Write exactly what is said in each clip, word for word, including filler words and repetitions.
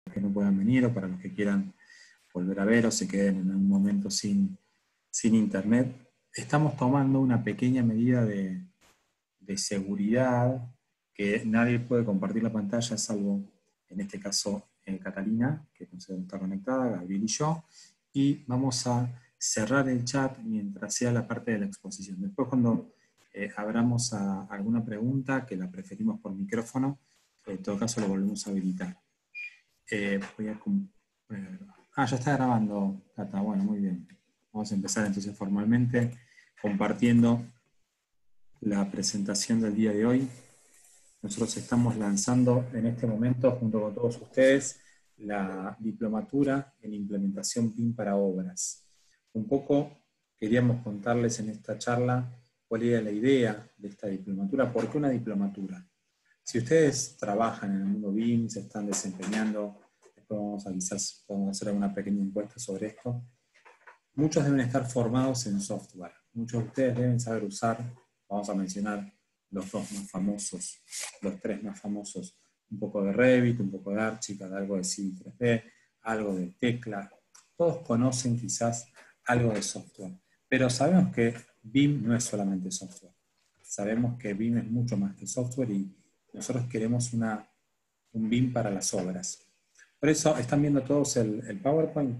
que no puedan venir o para los que quieran volver a ver o se queden en algún momento sin, sin internet. Estamos tomando una pequeña medida de, de seguridad, que nadie puede compartir la pantalla, salvo en este caso eh, Catalina, que está conectada, Gabriel y yo, y vamos a cerrar el chat mientras sea la parte de la exposición. Después, cuando eh, abramos a alguna pregunta, que la preferimos por micrófono, en todo caso lo volvemos a habilitar. Eh, voy a eh, ah, ya está grabando, Cata. Bueno, muy bien. Vamos a empezar entonces formalmente compartiendo la presentación del día de hoy. Nosotros estamos lanzando en este momento, junto con todos ustedes, la diplomatura en implementación B I M para obras. Un poco queríamos contarles en esta charla cuál era la idea de esta diplomatura. ¿Por qué una diplomatura? Si ustedes trabajan en el mundo B I M, se están desempeñando, después vamos a quizás podemos hacer alguna pequeña encuesta sobre esto, muchos deben estar formados en software. Muchos de ustedes deben saber usar, vamos a mencionar los dos más famosos, los tres más famosos, un poco de Revit, un poco de Archicad, algo de Civil tres D, algo de Tecla. Todos conocen quizás algo de software, pero sabemos que B I M no es solamente software. Sabemos que B I M es mucho más que software y nosotros queremos una, un B I M para las obras. Por eso, ¿están viendo todos el, el PowerPoint?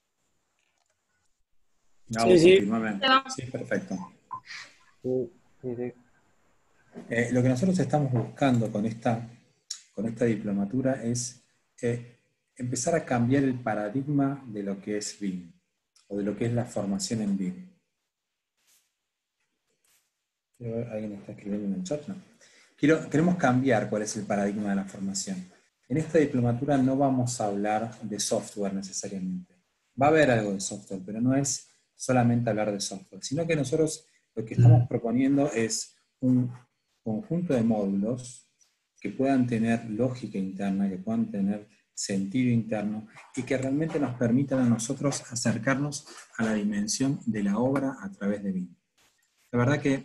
No, sí, sí. Sí, perfecto. Sí, sí, sí. Eh, lo que nosotros estamos buscando con esta, con esta diplomatura es eh, empezar a cambiar el paradigma de lo que es B I M, o de lo que es la formación en B I M. Quiero ver, ¿alguien está escribiendo en el chat? No. Quiero, queremos cambiar cuál es el paradigma de la formación. En esta diplomatura no vamos a hablar de software necesariamente. Va a haber algo de software, pero no es solamente hablar de software, sino que nosotros lo que estamos proponiendo es un conjunto de módulos que puedan tener lógica interna, que puedan tener sentido interno y que realmente nos permitan a nosotros acercarnos a la dimensión de la obra a través de B I M. La verdad que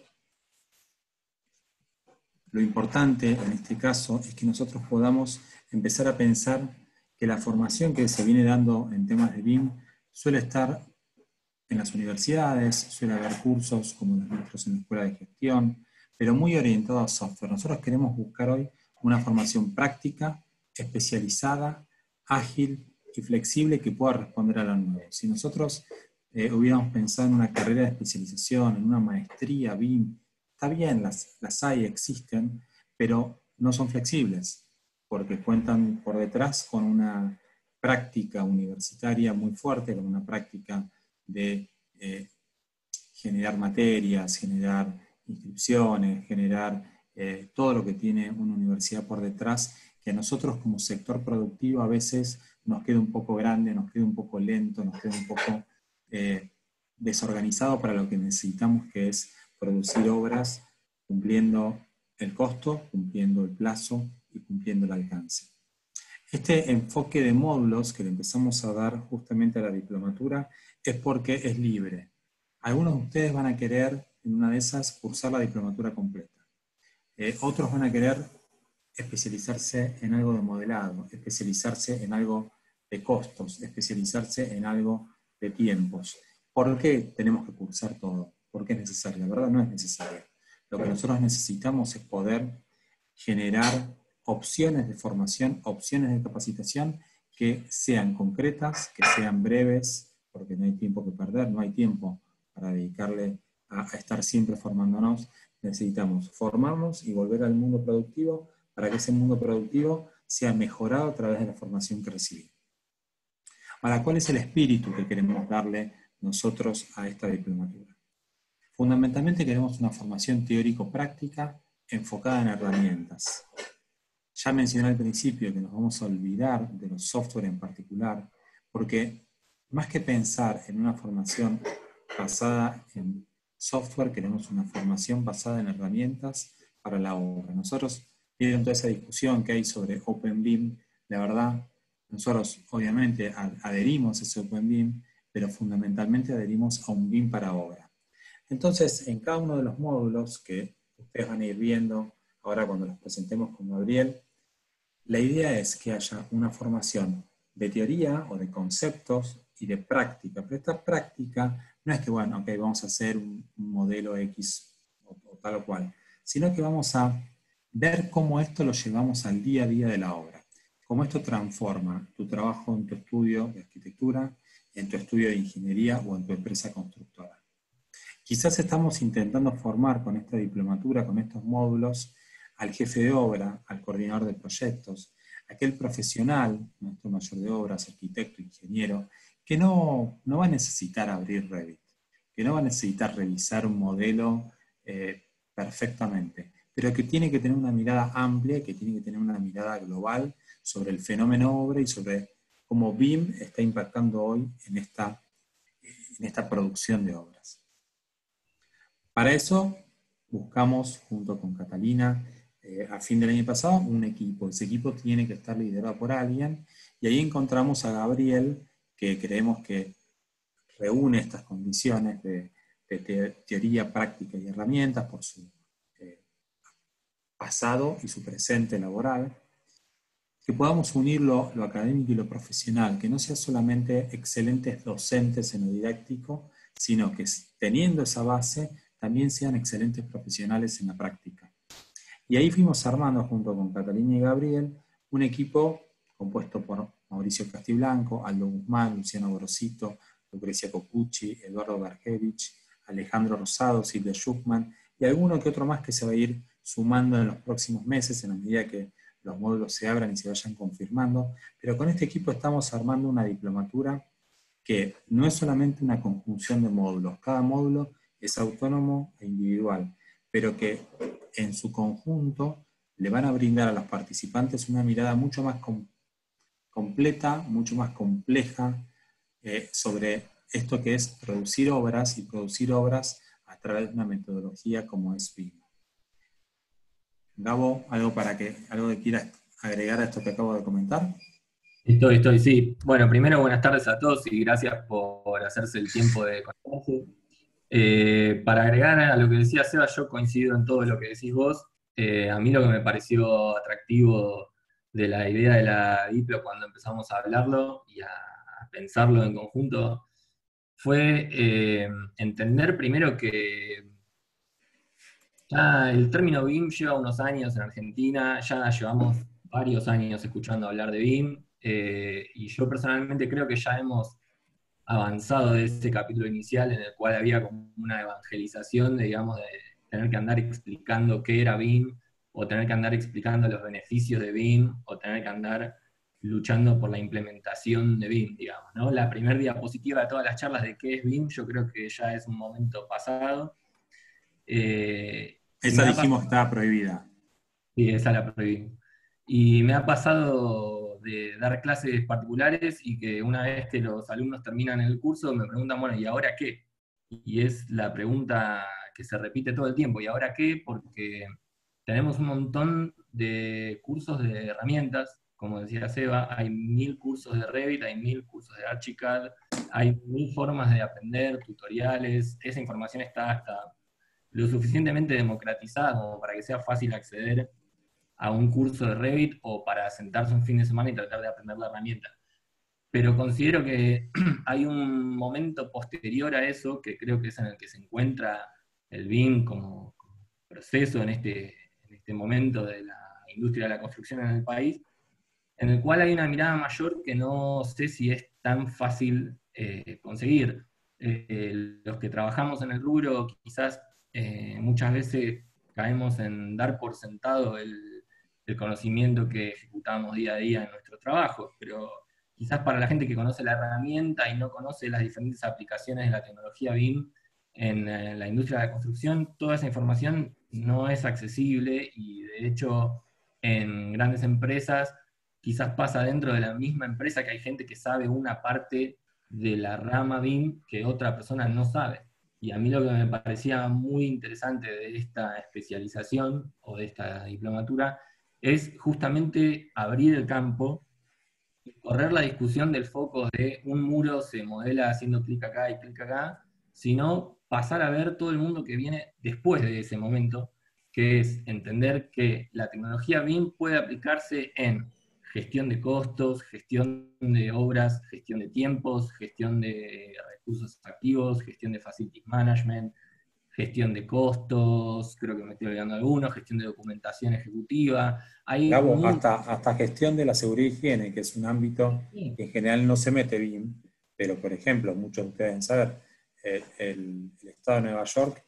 lo importante en este caso es que nosotros podamos empezar a pensar que la formación que se viene dando en temas de B I M suele estar en las universidades, suele haber cursos como los nuestros en la escuela de gestión, pero muy orientado a software. Nosotros queremos buscar hoy una formación práctica, especializada, ágil y flexible que pueda responder a lo nuevo. Si nosotros eh, hubiéramos pensado en una carrera de especialización, en una maestría B I M, está bien, las, las hay, existen, pero no son flexibles, porque cuentan por detrás con una práctica universitaria muy fuerte, con una práctica de eh, generar materias, generar inscripciones, generar eh, todo lo que tiene una universidad por detrás, que a nosotros como sector productivo a veces nos queda un poco grande, nos queda un poco lento, nos queda un poco eh, desorganizado para lo que necesitamos, que es producir obras cumpliendo el costo, cumpliendo el plazo y cumpliendo el alcance. Este enfoque de módulos que le empezamos a dar justamente a la diplomatura es porque es libre. Algunos de ustedes van a querer, en una de esas, cursar la diplomatura completa. Eh, otros van a querer especializarse en algo de modelado, especializarse en algo de costos, especializarse en algo de tiempos. ¿Por qué tenemos que cursar todo? ¿Por qué es necesario? La verdad no es necesario. Lo que nosotros necesitamos es poder generar opciones de formación, opciones de capacitación que sean concretas, que sean breves, porque no hay tiempo que perder, no hay tiempo para dedicarle a, a estar siempre formándonos. Necesitamos formarnos y volver al mundo productivo para que ese mundo productivo sea mejorado a través de la formación que recibimos. Ahora, ¿cuál es el espíritu que queremos darle nosotros a esta diplomatura? Fundamentalmente queremos una formación teórico-práctica enfocada en herramientas. Ya mencioné al principio que nos vamos a olvidar de los software en particular, porque más que pensar en una formación basada en software, queremos una formación basada en herramientas para la obra. Nosotros, vieron toda esa discusión que hay sobre Open B I M, la verdad, nosotros obviamente adherimos a ese Open B I M, pero fundamentalmente adherimos a un B I M para obra. Entonces, en cada uno de los módulos que ustedes van a ir viendo ahora cuando los presentemos con Gabriel, La idea es que haya una formación de teoría o de conceptos y de práctica, pero esta práctica no es que, bueno, ok, vamos a hacer un, un modelo X o, o tal o cual, sino que vamos a ver cómo esto lo llevamos al día a día de la obra, cómo esto transforma tu trabajo en tu estudio de arquitectura, en tu estudio de ingeniería o en tu empresa constructora. Quizás estamos intentando formar con esta diplomatura, con estos módulos, al jefe de obra, al coordinador de proyectos, aquel profesional, nuestro mayor de obras, arquitecto, ingeniero, que no, no va a necesitar abrir Revit, que no va a necesitar revisar un modelo eh, perfectamente, pero que tiene que tener una mirada amplia, que tiene que tener una mirada global sobre el fenómeno obra y sobre cómo B I M está impactando hoy en esta, en esta producción de obras. Para eso buscamos, junto con Catalina, eh, a fin del año pasado, un equipo. Ese equipo tiene que estar liderado por alguien, y ahí encontramos a Gabriel, que creemos que reúne estas condiciones de, de te teoría, práctica y herramientas por su eh, pasado y su presente laboral, que podamos unir lo, lo académico y lo profesional, que no sea solamente excelentes docentes en lo didáctico, sino que teniendo esa base, también sean excelentes profesionales en la práctica. Y ahí fuimos armando, junto con Catalina y Gabriel, un equipo compuesto por Mauricio Castiblanco, Aldo Guzmán, Luciano Gorosito, Lucrecia Copucci, Eduardo Garjevich, Alejandro Rosado, Silvia Schuckman, y alguno que otro más que se va a ir sumando en los próximos meses, en la medida que los módulos se abran y se vayan confirmando. Pero con este equipo estamos armando una diplomatura que no es solamente una conjunción de módulos, cada módulo es autónomo e individual, pero que en su conjunto le van a brindar a los participantes una mirada mucho más com completa, mucho más compleja eh, sobre esto que es producir obras, y producir obras a través de una metodología como es B I M. Gabo, ¿algo, para que, algo que quieras agregar a esto que acabo de comentar? Estoy, estoy, sí. Bueno, primero buenas tardes a todos y gracias por hacerse el tiempo de conectarse. Eh, para agregar a lo que decía Seba, yo coincido en todo lo que decís vos. Eh, a mí lo que me pareció atractivo de la idea de la Diplo cuando empezamos a hablarlo y a, a pensarlo en conjunto fue eh, entender primero que ya el término B I M lleva unos años en Argentina, ya llevamos varios años escuchando hablar de B I M, eh, y yo personalmente creo que ya hemos avanzado de ese capítulo inicial en el cual había como una evangelización de, digamos, de tener que andar explicando qué era B I M, o tener que andar explicando los beneficios de B I M, o tener que andar luchando por la implementación de B I M, digamos, ¿no? La primera diapositiva de todas las charlas de qué es B I M, yo creo que ya es un momento pasado. Eh, y Esa me ha dijimos pasado, que estaba prohibida. sí, esa la prohibí. Y me ha pasado de dar clases particulares y que una vez que los alumnos terminan el curso me preguntan, bueno, ¿y ahora qué? Y es la pregunta que se repite todo el tiempo, ¿y ahora qué? Porque tenemos un montón de cursos de herramientas, como decía Seba, hay mil cursos de Revit, hay mil cursos de Archicad, hay mil formas de aprender, tutoriales, esa información está hasta lo suficientemente democratizada como para que sea fácil acceder a un curso de Revit o para sentarse un fin de semana y tratar de aprender la herramienta. Pero considero que hay un momento posterior a eso, que creo que es en el que se encuentra el B I M como, como proceso en este, en este momento de la industria de la construcción en el país, en el cual hay una mirada mayor que no sé si es tan fácil eh, conseguir. Eh, los que trabajamos en el rubro quizás eh, muchas veces caemos en dar por sentado el, el conocimiento que ejecutamos día a día en nuestros trabajos, pero quizás para la gente que conoce la herramienta y no conoce las diferentes aplicaciones de la tecnología B I M en, en la industria de la construcción, toda esa información no es accesible y de hecho en grandes empresas quizás pasa dentro de la misma empresa que hay gente que sabe una parte de la rama B I M que otra persona no sabe. Y a mí lo que me parecía muy interesante de esta especialización o de esta diplomatura es justamente abrir el campo y correr la discusión del foco de un muro se modela haciendo clic acá y clic acá, sino pasar a ver todo el mundo que viene después de ese momento, que es entender que la tecnología B I M puede aplicarse en gestión de costos, gestión de obras, gestión de tiempos, gestión de recursos activos, gestión de facilities management, gestión de costos, creo que me estoy olvidando de algunos, gestión de documentación ejecutiva. Hay Gabo, muy... hasta, hasta gestión de la seguridad y higiene, que es un ámbito Sí, que en general no se mete B I M, pero por ejemplo, muchos de ustedes deben saber, el, el- el Estado de Nueva York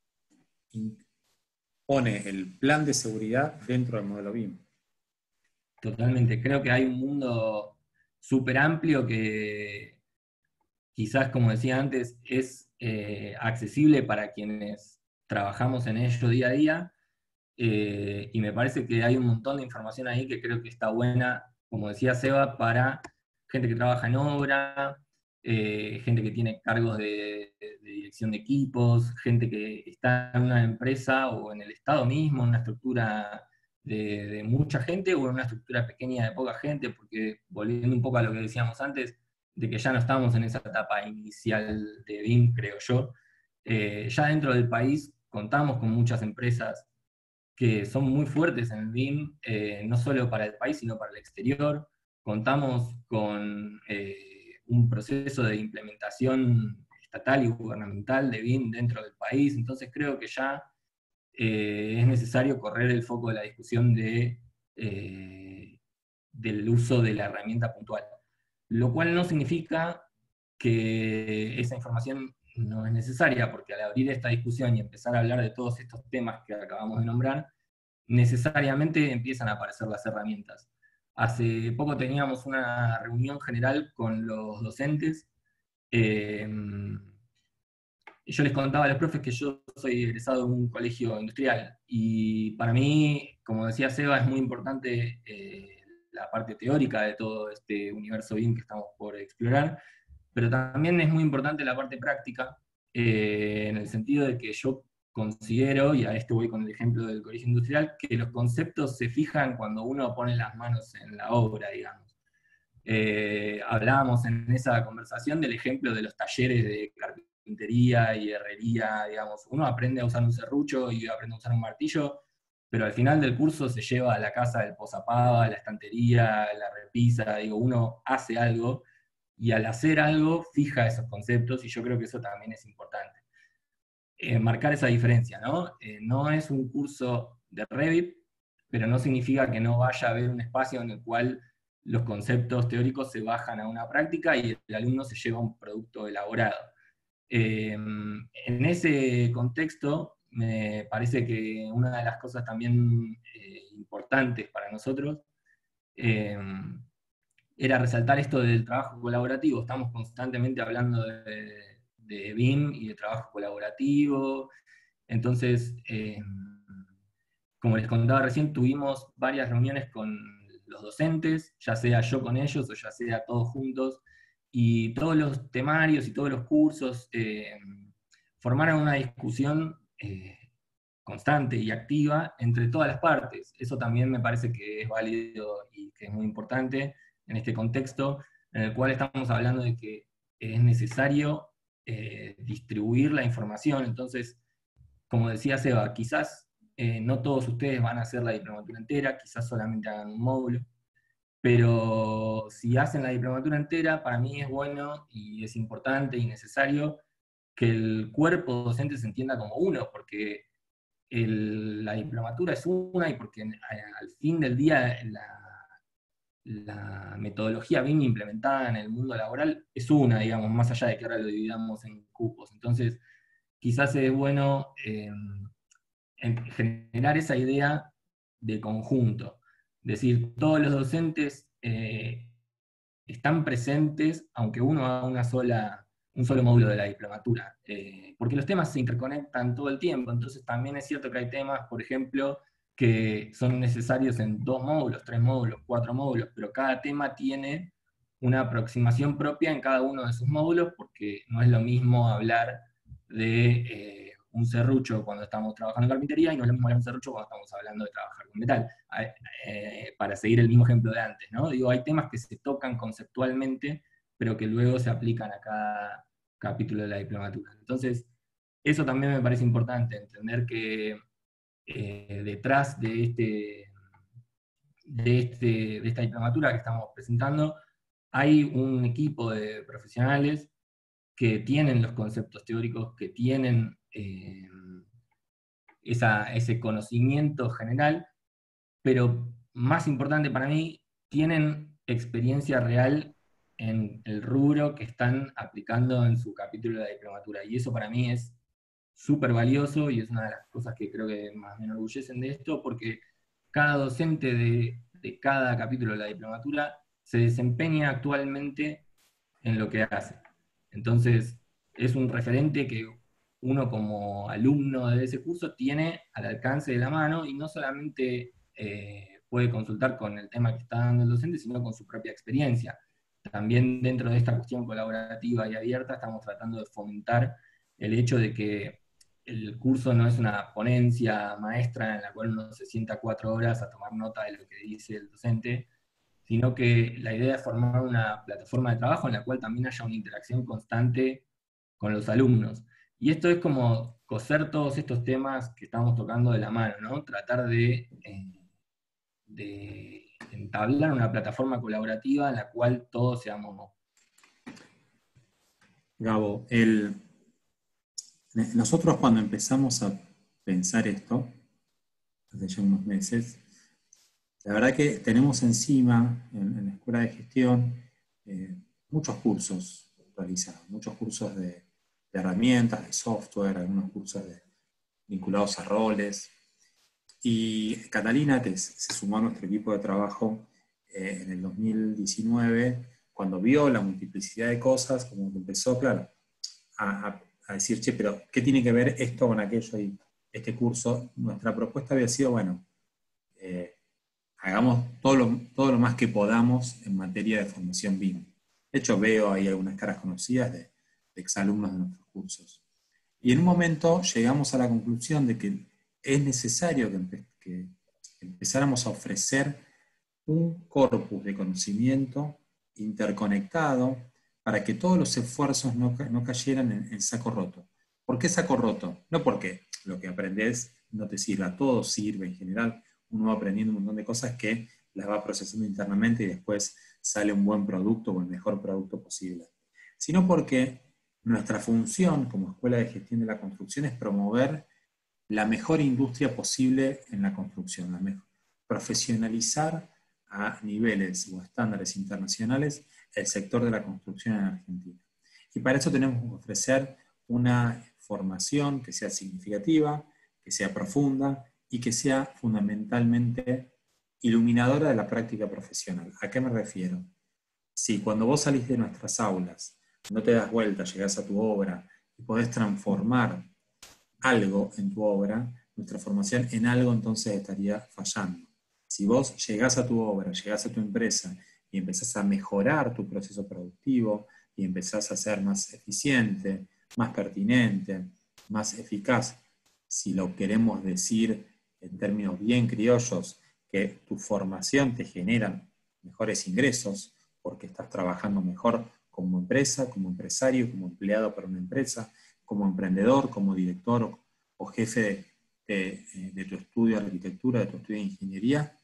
pone el plan de seguridad dentro del modelo B I M. totalmente. Creo que hay un mundo súper amplio que quizás, como decía antes, es eh, accesible para quienes trabajamos en ello día a día, eh, y me parece que hay un montón de información ahí que creo que está buena, como decía Seba, para gente que trabaja en obra, eh, gente que tiene cargos de, de dirección de equipos, gente que está en una empresa o en el Estado mismo, en una estructura de, de mucha gente o en una estructura pequeña de poca gente, porque volviendo un poco a lo que decíamos antes, de que ya no estamos en esa etapa inicial de B I M, creo yo. Eh, ya dentro del país contamos con muchas empresas que son muy fuertes en el B I M, eh, no solo para el país, sino para el exterior. Contamos con eh, un proceso de implementación estatal y gubernamental de B I M dentro del país, entonces creo que ya eh, es necesario correr el foco de la discusión de, eh, del uso de la herramienta puntual. Lo cual no significa que esa información no es necesaria, porque al abrir esta discusión y empezar a hablar de todos estos temas que acabamos de nombrar, necesariamente empiezan a aparecer las herramientas. Hace poco teníamos una reunión general con los docentes, eh, y yo les contaba a los profes que yo soy egresado de un colegio industrial, y para mí, como decía Seba, es muy importante eh, la parte teórica de todo este universo B I M que estamos por explorar, pero también es muy importante la parte práctica, eh, en el sentido de que yo considero, y a esto voy con el ejemplo del colegio industrial, que los conceptos se fijan cuando uno pone las manos en la obra, digamos. Eh, hablábamos en esa conversación del ejemplo de los talleres de carpintería y herrería, digamos. Uno aprende a usar un serrucho y aprende a usar un martillo, pero al final del curso se lleva a la casa del posapava, la estantería, la repisa, digo, uno hace algo, y al hacer algo fija esos conceptos, y yo creo que eso también es importante. Eh, marcar esa diferencia, ¿no? Eh, no es un curso de Revit, pero no significa que no vaya a haber un espacio en el cual los conceptos teóricos se bajan a una práctica y el alumno se lleva un producto elaborado. Eh, en ese contexto, me parece que una de las cosas también eh, importantes para nosotros eh, era resaltar esto del trabajo colaborativo. Estamos constantemente hablando de, de B I M y de trabajo colaborativo. Entonces, eh, como les contaba recién, tuvimos varias reuniones con los docentes, ya sea yo con ellos o ya sea todos juntos, y todos los temarios y todos los cursos eh, formaron una discusión eh, constante y activa entre todas las partes. Eso también me parece que es válido y que es muy importante en este contexto, en el cual estamos hablando de que es necesario eh, distribuir la información. Entonces, como decía Seba, quizás eh, no todos ustedes van a hacer la diplomatura entera, quizás solamente hagan un módulo, pero si hacen la diplomatura entera, para mí es bueno y es importante y necesario que el cuerpo docente se entienda como uno, porque el- la diplomatura es una, y porque en- a- al fin del día la, la metodología bien implementada en el mundo laboral es una, digamos, más allá de que ahora lo dividamos en cupos. Entonces, quizás es bueno eh, en- generar esa idea de conjunto, es decir, todos los docentes eh, están presentes, aunque uno haga una sola, un solo módulo de la diplomatura, eh, porque los temas se interconectan todo el tiempo. Entonces también es cierto que hay temas, por ejemplo, que son necesarios en dos módulos, tres módulos, cuatro módulos, pero cada tema tiene una aproximación propia en cada uno de sus módulos, porque no es lo mismo hablar de eh, un serrucho cuando estamos trabajando en carpintería, y no es lo mismo hablar de un serrucho cuando estamos hablando de trabajar con metal. Eh, para seguir el mismo ejemplo de antes, ¿no? Digo, hay temas que se tocan conceptualmente, pero que luego se aplican a cada capítulo de la diplomatura. Entonces, eso también me parece importante, entender que eh, detrás de este de, este, de esta diplomatura que estamos presentando, hay un equipo de profesionales que tienen los conceptos teóricos, que tienen eh, esa, ese conocimiento general, pero más importante para mí, tienen experiencia real en el rubro que están aplicando en su capítulo de la diplomatura. Y eso para mí es súper valioso y es una de las cosas que creo que más me enorgullecen de esto, porque cada docente de, de cada capítulo de la diplomatura se desempeña actualmente en lo que hace. Entonces, es un referente que uno como alumno de ese curso tiene al alcance de la mano y no solamente eh, puede consultar con el tema que está dando el docente, sino con su propia experiencia. También dentro de esta cuestión colaborativa y abierta estamos tratando de fomentar el hecho de que el curso no es una ponencia maestra en la cual uno se sienta cuatro horas a tomar nota de lo que dice el docente, sino que la idea es formar una plataforma de trabajo en la cual también haya una interacción constante con los alumnos. Y esto es como coser todos estos temas que estamos tocando de la mano, ¿no? Tratar de, eh, de entablar una plataforma colaborativa en la cual todos seamos. Gabo, el, nosotros cuando empezamos a pensar esto, hace ya unos meses, la verdad que tenemos encima, en, en la Escuela de Gestión, eh, muchos cursos realizados, muchos cursos de, de herramientas, de software, algunos cursos de, vinculados a roles. Y Catalina, que se sumó a nuestro equipo de trabajo eh, en el dos mil diecinueve, cuando vio la multiplicidad de cosas, como que empezó, claro, a, a, a decir, che, pero ¿qué tiene que ver esto con aquello y este curso? Nuestra propuesta había sido, bueno, eh, hagamos todo lo, todo lo más que podamos en materia de formación B I M. De hecho, veo ahí algunas caras conocidas de, de exalumnos de nuestros cursos. Y en un momento llegamos a la conclusión de que es necesario que, empe que empezáramos a ofrecer un corpus de conocimiento interconectado para que todos los esfuerzos no, no cayeran en, en saco roto. ¿Por qué saco roto? No porque lo que aprendes no te sirva, todo sirve en general. Uno va aprendiendo un montón de cosas que las va procesando internamente y después sale un buen producto o el mejor producto posible. Sino porque nuestra función como Escuela de Gestión de la Construcción es promover la mejor industria posible en la construcción, la mejor, profesionalizar a niveles o estándares internacionales el sector de la construcción en Argentina. Y para eso tenemos que ofrecer una formación que sea significativa, que sea profunda y que sea fundamentalmente iluminadora de la práctica profesional. ¿A qué me refiero? Si cuando vos salís de nuestras aulas, no te das vuelta, llegás a tu obra y podés transformar algo en tu obra, nuestra formación en algo entonces estaría fallando. Si vos llegás a tu obra, llegás a tu empresa y empezás a mejorar tu proceso productivo y empezás a ser más eficiente, más pertinente, más eficaz, si lo queremos decir en términos bien criollos, que tu formación te genera mejores ingresos porque estás trabajando mejor como empresa, como empresario, como empleado para una empresa, como emprendedor, como director o, o jefe de, de, de tu estudio de arquitectura, de tu estudio de ingeniería,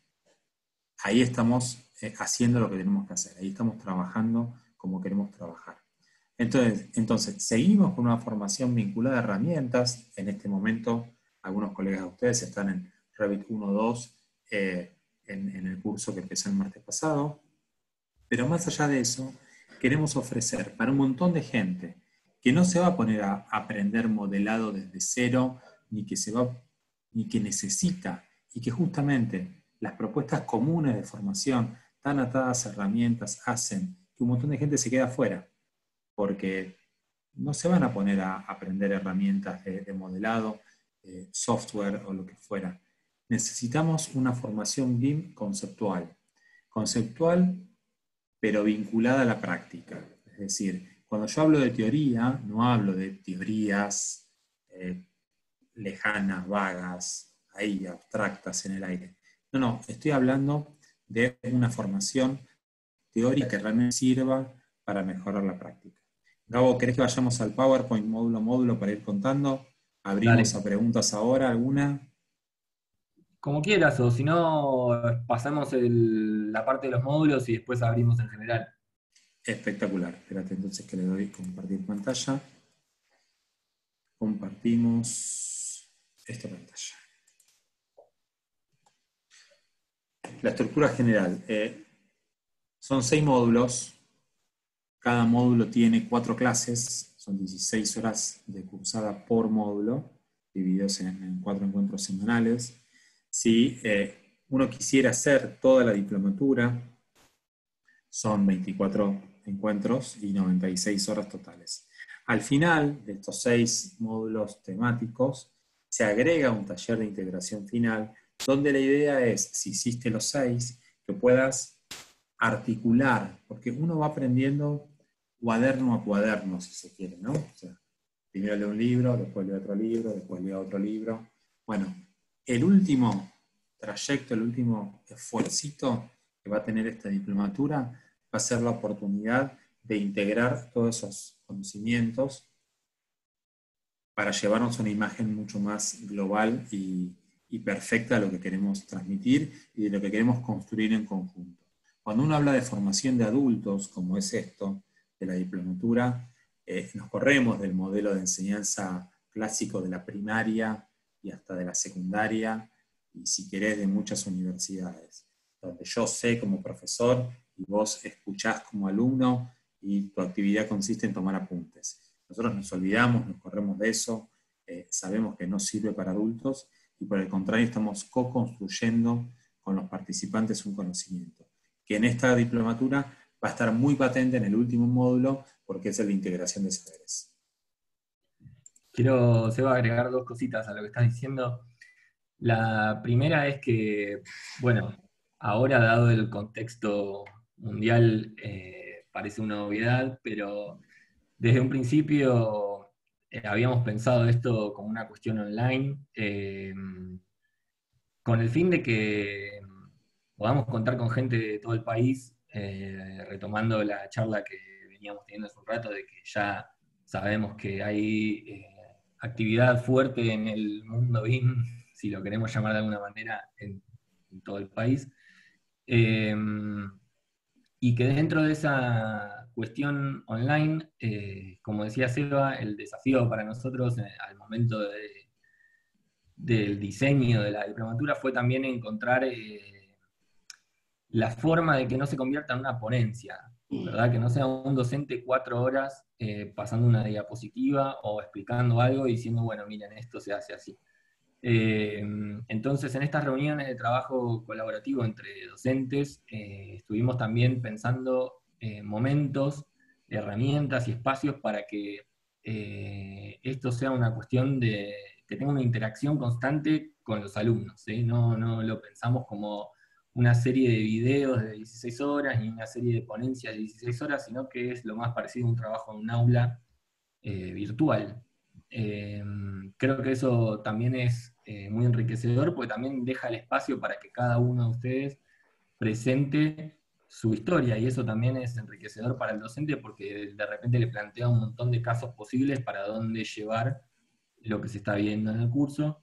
ahí estamos eh, haciendo lo que tenemos que hacer, ahí estamos trabajando como queremos trabajar. Entonces, entonces, seguimos con una formación vinculada a herramientas. En este momento, algunos colegas de ustedes están en Revit uno punto dos, eh, en, en el curso que empezó el martes pasado. Pero más allá de eso, queremos ofrecer para un montón de gente que no se va a poner a aprender modelado desde cero, ni que, se va, ni que necesita, y que justamente las propuestas comunes de formación, tan atadas a herramientas, hacen que un montón de gente se quede afuera, porque no se van a poner a aprender herramientas de, de modelado, eh, software o lo que fuera. Necesitamos una formación B I M conceptual. Conceptual, pero vinculada a la práctica. Es decir, cuando yo hablo de teoría, no hablo de teorías eh, lejanas, vagas, ahí, abstractas en el aire. No, no, estoy hablando de una formación teórica que realmente sirva para mejorar la práctica. Gabo, ¿querés que vayamos al PowerPoint módulo a módulo para ir contando? Abrimos Dale. a preguntas ahora, ¿alguna? Como quieras, o si no, pasamos el- la parte de los módulos y después abrimos en general. Espectacular. Espérate entonces que le doy compartir pantalla. Compartimos esta pantalla. La estructura general. Eh, son seis módulos. Cada módulo tiene cuatro clases. Son dieciséis horas de cursada por módulo, divididos en, en cuatro encuentros semanales. Si eh, uno quisiera hacer toda la diplomatura, son veinticuatro encuentros y noventa y seis horas totales. Al final de estos seis módulos temáticos, se agrega un taller de integración final, donde la idea es, si hiciste los seis, que puedas articular, porque uno va aprendiendo cuaderno a cuaderno, si se quiere, ¿no? O sea, primero lee un libro, después lee otro libro, después lee otro libro. Bueno, el último trayecto, el último esfuercito que va a tener esta diplomatura va a ser la oportunidad de integrar todos esos conocimientos para llevarnos a una imagen mucho más global y, y perfecta de lo que queremos transmitir y de lo que queremos construir en conjunto. Cuando uno habla de formación de adultos, como es esto, de la diplomatura, eh, nos corremos del modelo de enseñanza clásico de la primaria y hasta de la secundaria, y si querés de muchas universidades, donde yo sé como profesor y vos escuchás como alumno y tu actividad consiste en tomar apuntes. Nosotros nos olvidamos, nos corremos de eso, eh, sabemos que no sirve para adultos y por el contrario estamos co-construyendo con los participantes un conocimiento, que en esta diplomatura va a estar muy patente en el último módulo porque es el de integración de saberes. Quiero, Seba, agregar dos cositas a lo que estás diciendo. La primera es que, bueno, ahora dado el contexto mundial, eh, parece una obviedad, pero desde un principio eh, habíamos pensado esto como una cuestión online, eh, con el fin de que podamos contar con gente de todo el país, eh, retomando la charla que veníamos teniendo hace un rato, de que ya sabemos que hay eh, actividad fuerte en el mundo B I M, si lo queremos llamar de alguna manera, en, en todo el país. Eh, y que dentro de esa cuestión online, eh, como decía Seba, el desafío para nosotros eh, al momento de, del diseño de la diplomatura fue también encontrar eh, la forma de que no se convierta en una ponencia, ¿verdad? Que no sea un docente cuatro horas eh, pasando una diapositiva o explicando algo y diciendo, bueno, miren, esto se hace así. Eh, entonces, en estas reuniones de trabajo colaborativo entre docentes, eh, estuvimos también pensando eh, momentos, herramientas y espacios para que eh, esto sea una cuestión de que tenga una interacción constante con los alumnos, ¿sí? No, no lo pensamos como una serie de videos de dieciséis horas ni una serie de ponencias de dieciséis horas, sino que es lo más parecido a un trabajo en un aula eh, virtual. Eh, creo que eso también es eh, muy enriquecedor, porque también deja el espacio para que cada uno de ustedes presente su historia, y eso también es enriquecedor para el docente, porque de repente le plantea un montón de casos posibles para dónde llevar lo que se está viendo en el curso.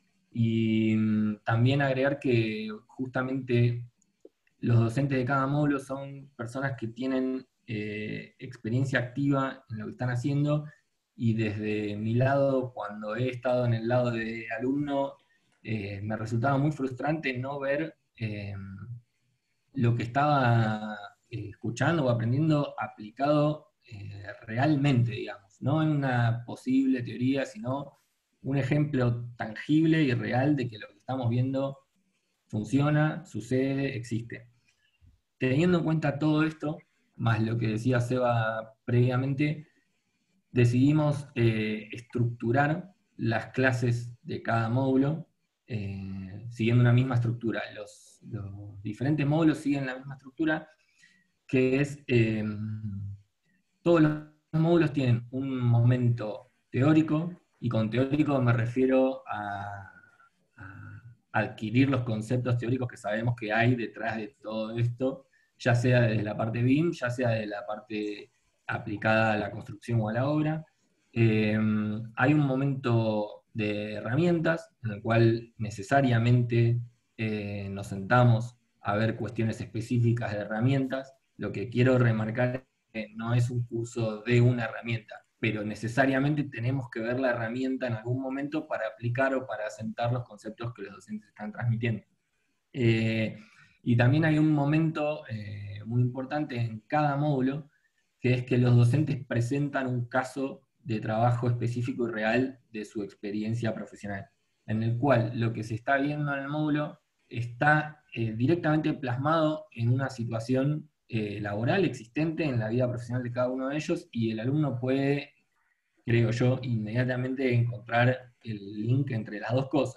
Y mm, también agregar que justamente los docentes de cada módulo son personas que tienen eh, experiencia activa en lo que están haciendo, y desde mi lado, cuando he estado en el lado de alumno, eh, me resultaba muy frustrante no ver eh, lo que estaba eh, escuchando o aprendiendo aplicado eh, realmente, digamos, no en una posible teoría, sino un ejemplo tangible y real de que lo que estamos viendo funciona, sucede, existe. Teniendo en cuenta todo esto, más lo que decía Seba previamente, decidimos eh, estructurar las clases de cada módulo eh, siguiendo una misma estructura. Los, los, diferentes módulos siguen la misma estructura, que es, eh, todos los módulos tienen un momento teórico, y con teórico me refiero a, a adquirir los conceptos teóricos que sabemos que hay detrás de todo esto, ya sea desde la parte B I M, ya sea de la parte aplicada a la construcción o a la obra. Eh, hay un momento de herramientas, en el cual necesariamente eh, nos sentamos a ver cuestiones específicas de herramientas. Lo que quiero remarcar es que no es un curso de una herramienta, pero necesariamente tenemos que ver la herramienta en algún momento para aplicar o para asentar los conceptos que los docentes están transmitiendo. Eh, y también hay un momento eh, muy importante en cada módulo, que es que los docentes presentan un caso de trabajo específico y real de su experiencia profesional, en el cual lo que se está viendo en el módulo está eh, directamente plasmado en una situación eh, laboral existente en la vida profesional de cada uno de ellos, y el alumno puede, creo yo, inmediatamente encontrar el link entre las dos cosas.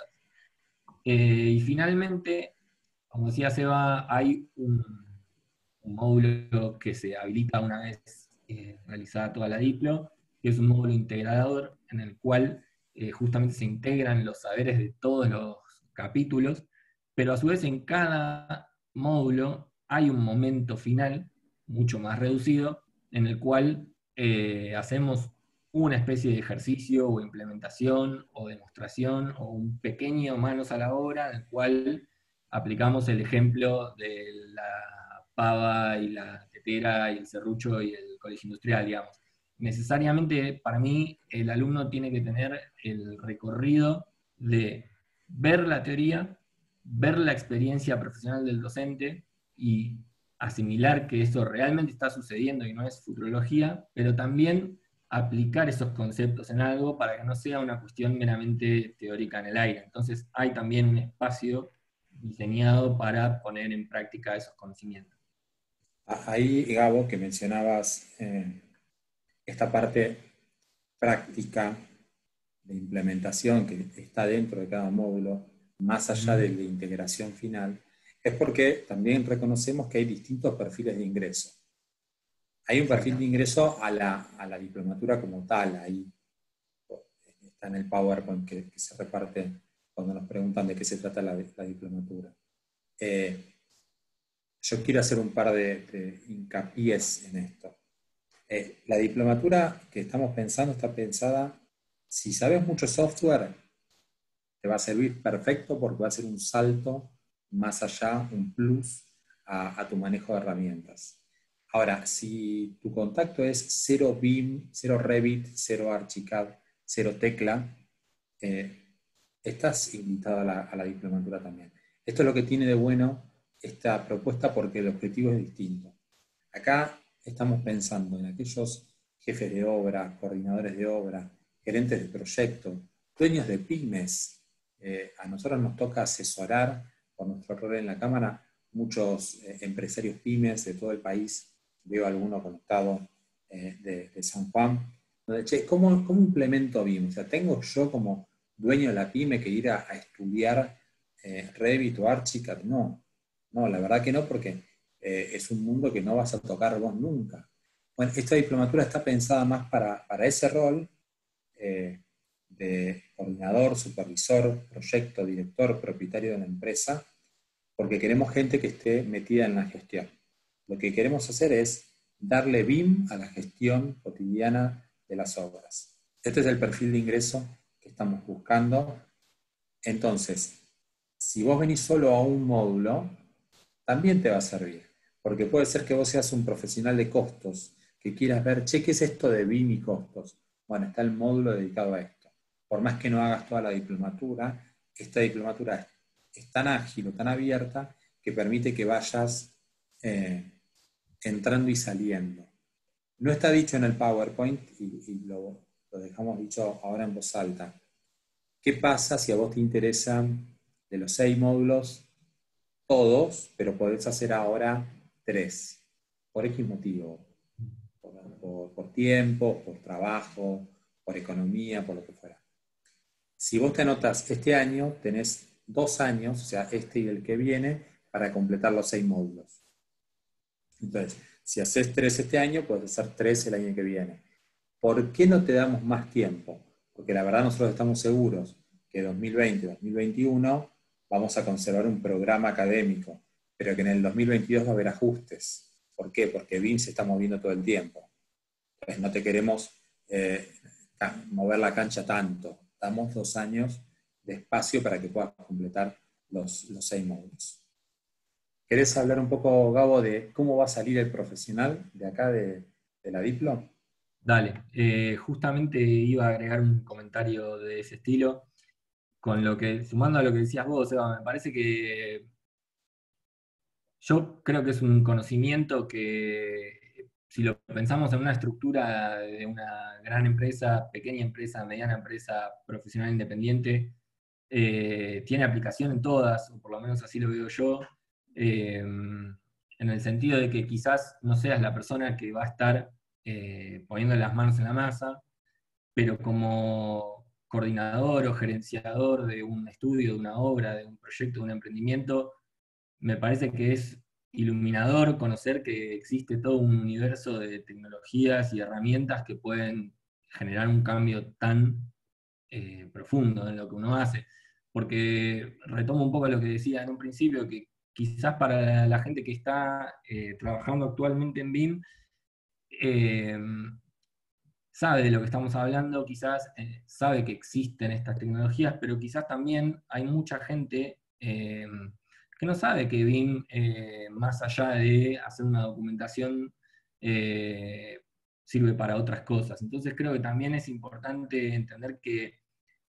Eh, y finalmente, como decía Seba, hay un, un módulo que se habilita una vez eh, realizada toda la diplo, que es un módulo integrador en el cual eh, justamente se integran los saberes de todos los capítulos, pero a su vez en cada módulo hay un momento final, mucho más reducido, en el cual eh, hacemos una especie de ejercicio o implementación o demostración o un pequeño manos a la obra en el cual aplicamos el ejemplo de la pava y la tetera y el serrucho y el colegio industrial, digamos. Necesariamente, para mí, el alumno tiene que tener el recorrido de ver la teoría, ver la experiencia profesional del docente y asimilar que eso realmente está sucediendo y no es futurología, pero también aplicar esos conceptos en algo para que no sea una cuestión meramente teórica en el aire. Entonces hay también un espacio diseñado para poner en práctica esos conocimientos. Ahí, Gabo, que mencionabas eh, esta parte práctica de implementación que está dentro de cada módulo, más allá de la integración final, es porque también reconocemos que hay distintos perfiles de ingreso. Hay un perfil de ingreso a la, a la diplomatura como tal, ahí está en el PowerPoint que, que se reparte cuando nos preguntan de qué se trata la, la diplomatura. Eh, yo quiero hacer un par de, de hincapiés en esto. Eh, la diplomatura que estamos pensando está pensada, si sabes mucho software, te va a servir perfecto porque va a ser un salto más allá, un plus a, a tu manejo de herramientas. Ahora, si tu contacto es cero B I M, cero Revit, cero Archicad, cero Tecla, eh, estás invitado a la, a la diplomatura también. Esto es lo que tiene de bueno esta propuesta porque el objetivo es distinto. Acá estamos pensando en aquellos jefes de obra, coordinadores de obra, gerentes de proyecto, dueños de pymes. Eh, a nosotros nos toca asesorar, por nuestro rol en la Cámara, muchos eh, empresarios pymes de todo el país. Veo alguno conectado eh, de, de San Juan. Donde, che, ¿cómo, ¿cómo implemento B I M? O sea, ¿tengo yo como dueño de la pyme que ir a, a estudiar eh, Revit o Archicad? No, no, la verdad que no, porque eh, es un mundo que no vas a tocar vos nunca. Bueno, esta diplomatura está pensada más para, para ese rol eh, de coordinador, supervisor, proyecto, director, propietario de la empresa, porque queremos gente que esté metida en la gestión. Lo que queremos hacer es darle B I M a la gestión cotidiana de las obras. Este es el perfil de ingreso que estamos buscando. Entonces, si vos venís solo a un módulo, también te va a servir, porque puede ser que vos seas un profesional de costos, que quieras ver, che, ¿qué es esto de B I M y costos? Bueno, está el módulo dedicado a esto. Por más que no hagas toda la diplomatura, esta diplomatura es, es tan ágil o tan abierta que permite que vayas eh, entrando y saliendo. No está dicho en el PowerPoint, y, y lo, lo dejamos dicho ahora en voz alta. ¿Qué pasa si a vos te interesan de los seis módulos todos, pero podés hacer ahora tres? Por X motivo. Por, por, por tiempo, por trabajo, por economía, por lo que fuera. Si vos te anotas este año, tenés dos años, o sea, este y el que viene, para completar los seis módulos. Entonces, si haces tres este año, puedes hacer tres el año que viene. ¿Por qué no te damos más tiempo? Porque la verdad nosotros estamos seguros que dos mil veinte, dos mil veintiuno vamos a conservar un programa académico, pero que en el dos mil veintidós va a haber ajustes. ¿Por qué? Porque B I M se está moviendo todo el tiempo. Entonces no te queremos eh, mover la cancha tanto. damos dos años de espacio para que puedas completar los, los seis módulos. ¿Querés hablar un poco, Gabo, de cómo va a salir el profesional de acá de, de la Diplo? Dale, eh, justamente iba a agregar un comentario de ese estilo, con lo que, sumando a lo que decías vos, Seba, me parece que yo creo que es un conocimiento que, si lo pensamos en una estructura de una gran empresa, pequeña empresa, mediana empresa, profesional independiente, eh, tiene aplicación en todas, o por lo menos así lo veo yo, eh, en el sentido de que quizás no seas la persona que va a estar eh, poniendo las manos en la masa, pero como coordinador o gerenciador de un estudio, de una obra, de un proyecto, de un emprendimiento, me parece que es iluminador conocer que existe todo un universo de tecnologías y herramientas que pueden generar un cambio tan eh, profundo en lo que uno hace. Porque retomo un poco lo que decía en un principio, que quizás para la gente que está eh, trabajando actualmente en B I M, eh, sabe de lo que estamos hablando, quizás eh, sabe que existen estas tecnologías, pero quizás también hay mucha gente eh, que no sabe que B I M, eh, más allá de hacer una documentación, eh, sirve para otras cosas. Entonces creo que también es importante entender que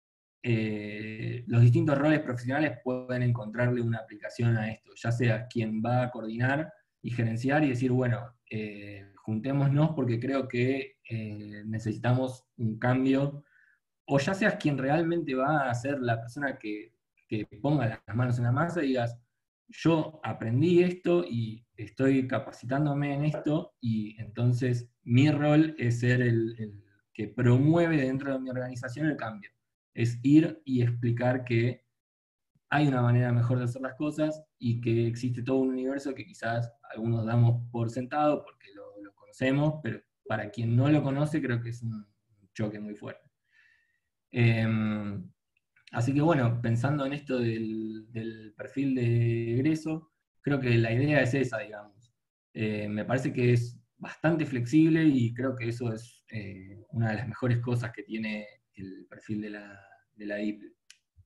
eh, los distintos roles profesionales pueden encontrarle una aplicación a esto, ya sea quien va a coordinar y gerenciar y decir, bueno, eh, juntémonos porque creo que eh, necesitamos un cambio, o ya seas quien realmente va a ser la persona que, que ponga las manos en la masa y digas, yo aprendí esto y estoy capacitándome en esto, y entonces mi rol es ser el, el que promueve dentro de mi organización el cambio. Es ir y explicar que hay una manera mejor de hacer las cosas y que existe todo un universo que quizás algunos damos por sentado porque lo, lo conocemos, pero para quien no lo conoce creo que es un choque muy fuerte. Eh, así que bueno, pensando en esto del, del perfil de egreso, creo que la idea es esa, digamos. Eh, me parece que es bastante flexible y creo que eso es eh, una de las mejores cosas que tiene el perfil de la, de la D I P.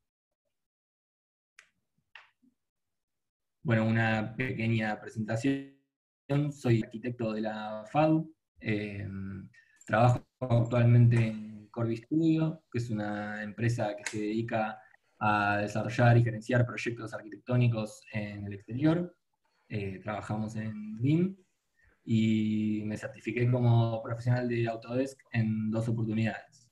Bueno, una pequeña presentación. Soy arquitecto de la FADU. Eh, trabajo actualmente en Corby Studio, que es una empresa que se dedica a desarrollar y gerenciar proyectos arquitectónicos en el exterior. Eh, trabajamos en B I M y me certifiqué como profesional de Autodesk en dos oportunidades.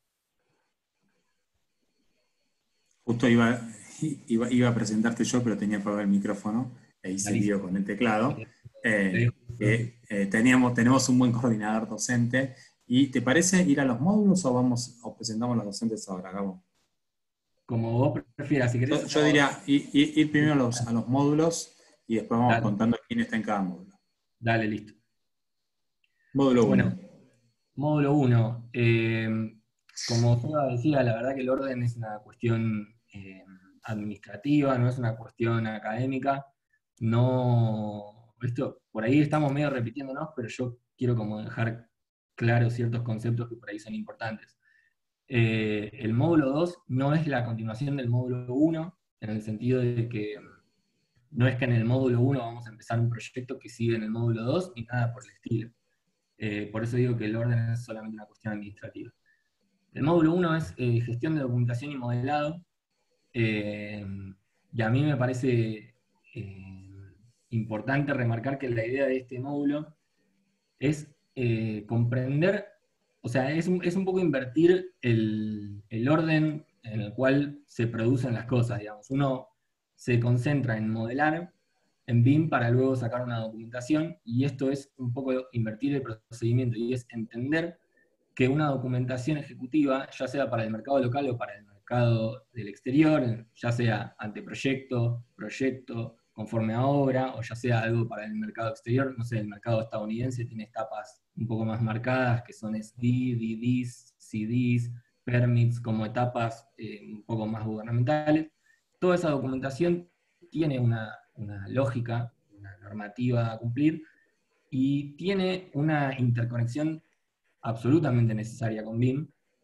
Justo iba, iba, iba a presentarte yo, pero tenía que apagar el micrófono e hice lío con el teclado. Eh, eh, eh, teníamos, tenemos un buen coordinador docente. ¿Y te parece ir a los módulos o vamos o presentamos a los docentes ahora, Gabo? Como vos prefieras, si querés. Yo, yo diría ir, ir, ir primero a los, a los módulos y después vamos Dale, contando quién está en cada módulo. dale, listo. Módulo Bueno, uno. módulo uno. Eh, como Seba decía, la verdad que el orden es una cuestión eh, administrativa, no es una cuestión académica. No, esto, por ahí estamos medio repitiéndonos, pero yo quiero como dejar claros ciertos conceptos que por ahí son importantes. Eh, el módulo dos no es la continuación del módulo uno, en el sentido de que no es que en el módulo uno vamos a empezar un proyecto que sigue en el módulo dos, ni nada por el estilo. Eh, por eso digo que el orden es solamente una cuestión administrativa. El módulo uno es eh, gestión de documentación y modelado, eh, y a mí me parece eh, importante remarcar que la idea de este módulo es eh, comprender, o sea, es un, es un poco invertir el, el orden en el cual se producen las cosas, digamos. Uno se concentra en modelar en B I M para luego sacar una documentación, y esto es un poco invertir el procedimiento, y es entender que una documentación ejecutiva, ya sea para el mercado local o para el mercado del exterior, ya sea anteproyecto, proyecto, conforme a obra, o ya sea algo para el mercado exterior, no sé, el mercado estadounidense tiene etapas un poco más marcadas, que son S D, D Ds, C Ds, permits, como etapas eh, un poco más gubernamentales. Toda esa documentación tiene una, una lógica, una normativa a cumplir, y tiene una interconexión absolutamente necesaria con B I M,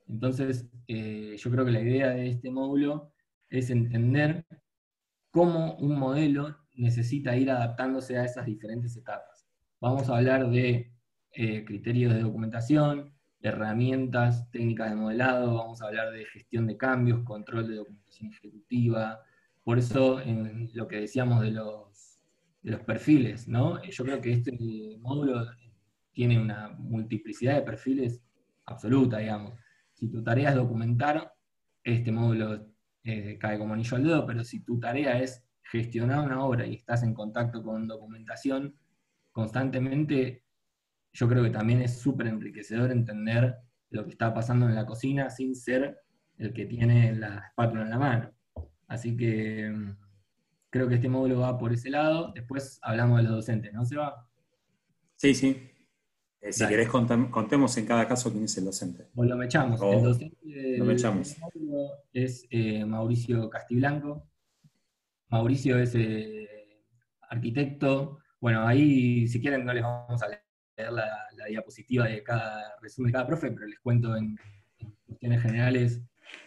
Entonces, eh, yo creo que la idea de este módulo es entender cómo un modelo necesita ir adaptándose a esas diferentes etapas. Vamos a hablar de eh, criterios de documentación, herramientas, técnicas de modelado, vamos a hablar de gestión de cambios, control de documentación ejecutiva. Por eso, en lo que decíamos de los, de los perfiles, ¿no? Yo creo que este módulo tiene una multiplicidad de perfiles absoluta, digamos. Si tu tarea es documentar, este módulo eh, cae como anillo al dedo, pero si tu tarea es gestionar una obra y estás en contacto con documentación constantemente, yo creo que también es súper enriquecedor entender lo que está pasando en la cocina sin ser el que tiene la espátula en la mano. Así que mm, creo que este módulo va por ese lado. Después hablamos de los docentes, ¿no, Seba? Sí, sí. Eh, si Dale. querés, contam- contemos en cada caso quién es el docente. O lo mechamos. O El docente lo del mechamos. primer módulo es eh, Mauricio Castiblanco. Mauricio es eh, arquitecto. Bueno, ahí si quieren no les vamos a leer la, la diapositiva de cada resumen de cada profe, pero les cuento en, en cuestiones generales.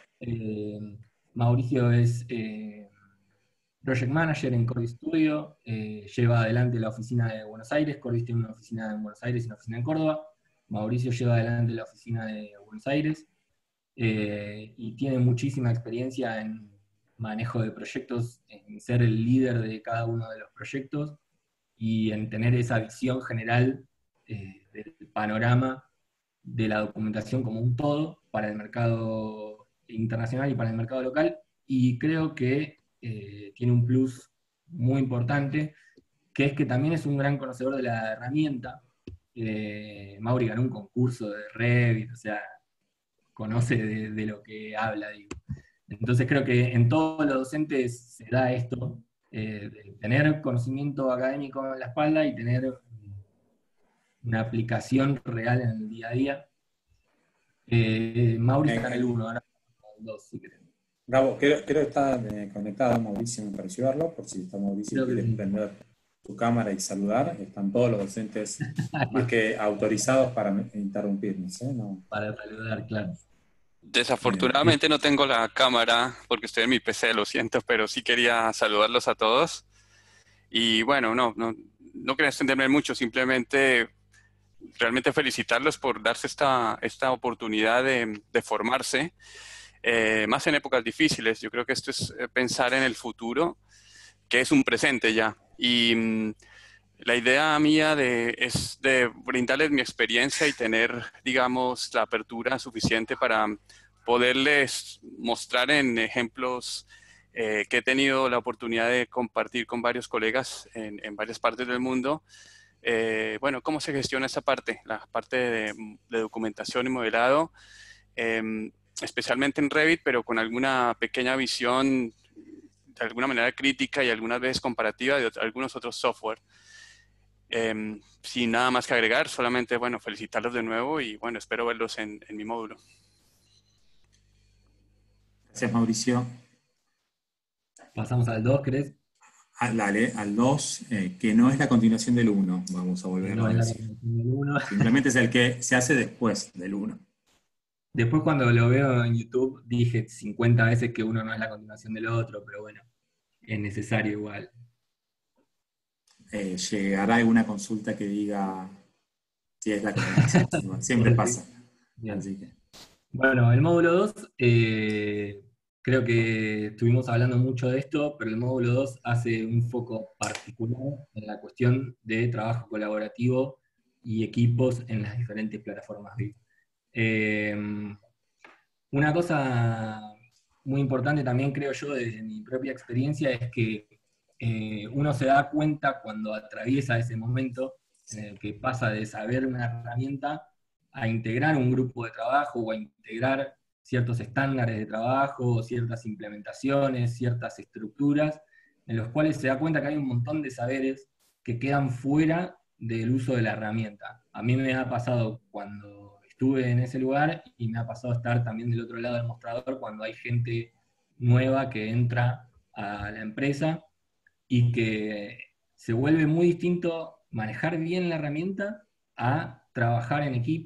Eh, Mauricio es eh, Project Manager en Corby Studio, eh, lleva adelante la oficina de Buenos Aires. Corby tiene una oficina en Buenos Aires y una oficina en Córdoba. Mauricio lleva adelante la oficina de Buenos Aires eh, y tiene muchísima experiencia en manejo de proyectos, en ser el líder de cada uno de los proyectos y en tener esa visión general eh, del panorama de la documentación como un todo para el mercado internacional y para el mercado local. Y creo que eh, tiene un plus muy importante, que es que también es un gran conocedor de la herramienta. Eh, Mauri ganó un concurso de Revit, o sea, conoce de, de lo que habla, digo. Entonces creo que en todos los docentes se da esto, eh, de tener conocimiento académico en la espalda y tener una aplicación real en el día a día. Eh, Mauri está en el Eh, uno, ahora en el dos, si querés. Gabo, creo, creo que está eh, conectado Mauricio, me pareció verlo, por si está Mauricio y Creo que quiere sí. prender su cámara y saludar. Están todos los docentes más que autorizados para interrumpirnos, ¿eh? No, Para saludar, claro. bien. Eh, Desafortunadamente no tengo la cámara porque estoy en mi P C, lo siento, pero sí quería saludarlos a todos. Y bueno, no, no, no quería extenderme mucho, simplemente realmente felicitarlos por darse esta, esta oportunidad de, de formarse, eh, más en épocas difíciles. Yo creo que esto es eh, pensar en el futuro, que es un presente ya. Y mm, la idea mía de, es de brindarles mi experiencia y tener, digamos, la apertura suficiente para poderles mostrar en ejemplos eh, que he tenido la oportunidad de compartir con varios colegas en, en varias partes del mundo. Eh, bueno, cómo se gestiona esa parte, la parte de, de documentación y modelado, eh, especialmente en Revit, pero con alguna pequeña visión, de alguna manera crítica y algunas veces comparativa de otros, algunos otros software. Eh, sin nada más que agregar, solamente, bueno, felicitarlos de nuevo y, bueno, espero verlos en, en mi módulo. Gracias, Mauricio. Pasamos al dos, ¿crees? Ah, dale, al dos, eh, que no es la continuación del uno, vamos a volver No a es la decir. continuación del uno. Simplemente es el que se hace después del uno. Después cuando lo veo en YouTube dije cincuenta veces que uno no es la continuación del otro, pero bueno, es necesario igual. Eh, llegará alguna consulta que diga si es la continuación. Siempre pasa. Bien. Así que. Bueno, el módulo dos, eh, creo que estuvimos hablando mucho de esto, pero el módulo dos hace un foco particular en la cuestión de trabajo colaborativo y equipos en las diferentes plataformas V I M. Eh, una cosa muy importante también, creo yo, desde mi propia experiencia, es que eh, uno se da cuenta cuando atraviesa ese momento en el que pasa de saber una herramienta a integrar un grupo de trabajo o a integrar ciertos estándares de trabajo, ciertas implementaciones, ciertas estructuras, en los cuales se da cuenta que hay un montón de saberes que quedan fuera del uso de la herramienta. A mí me ha pasado cuando estuve en ese lugar y me ha pasado estar también del otro lado del mostrador cuando hay gente nueva que entra a la empresa y que se vuelve muy distinto manejar bien la herramienta a trabajar en equipo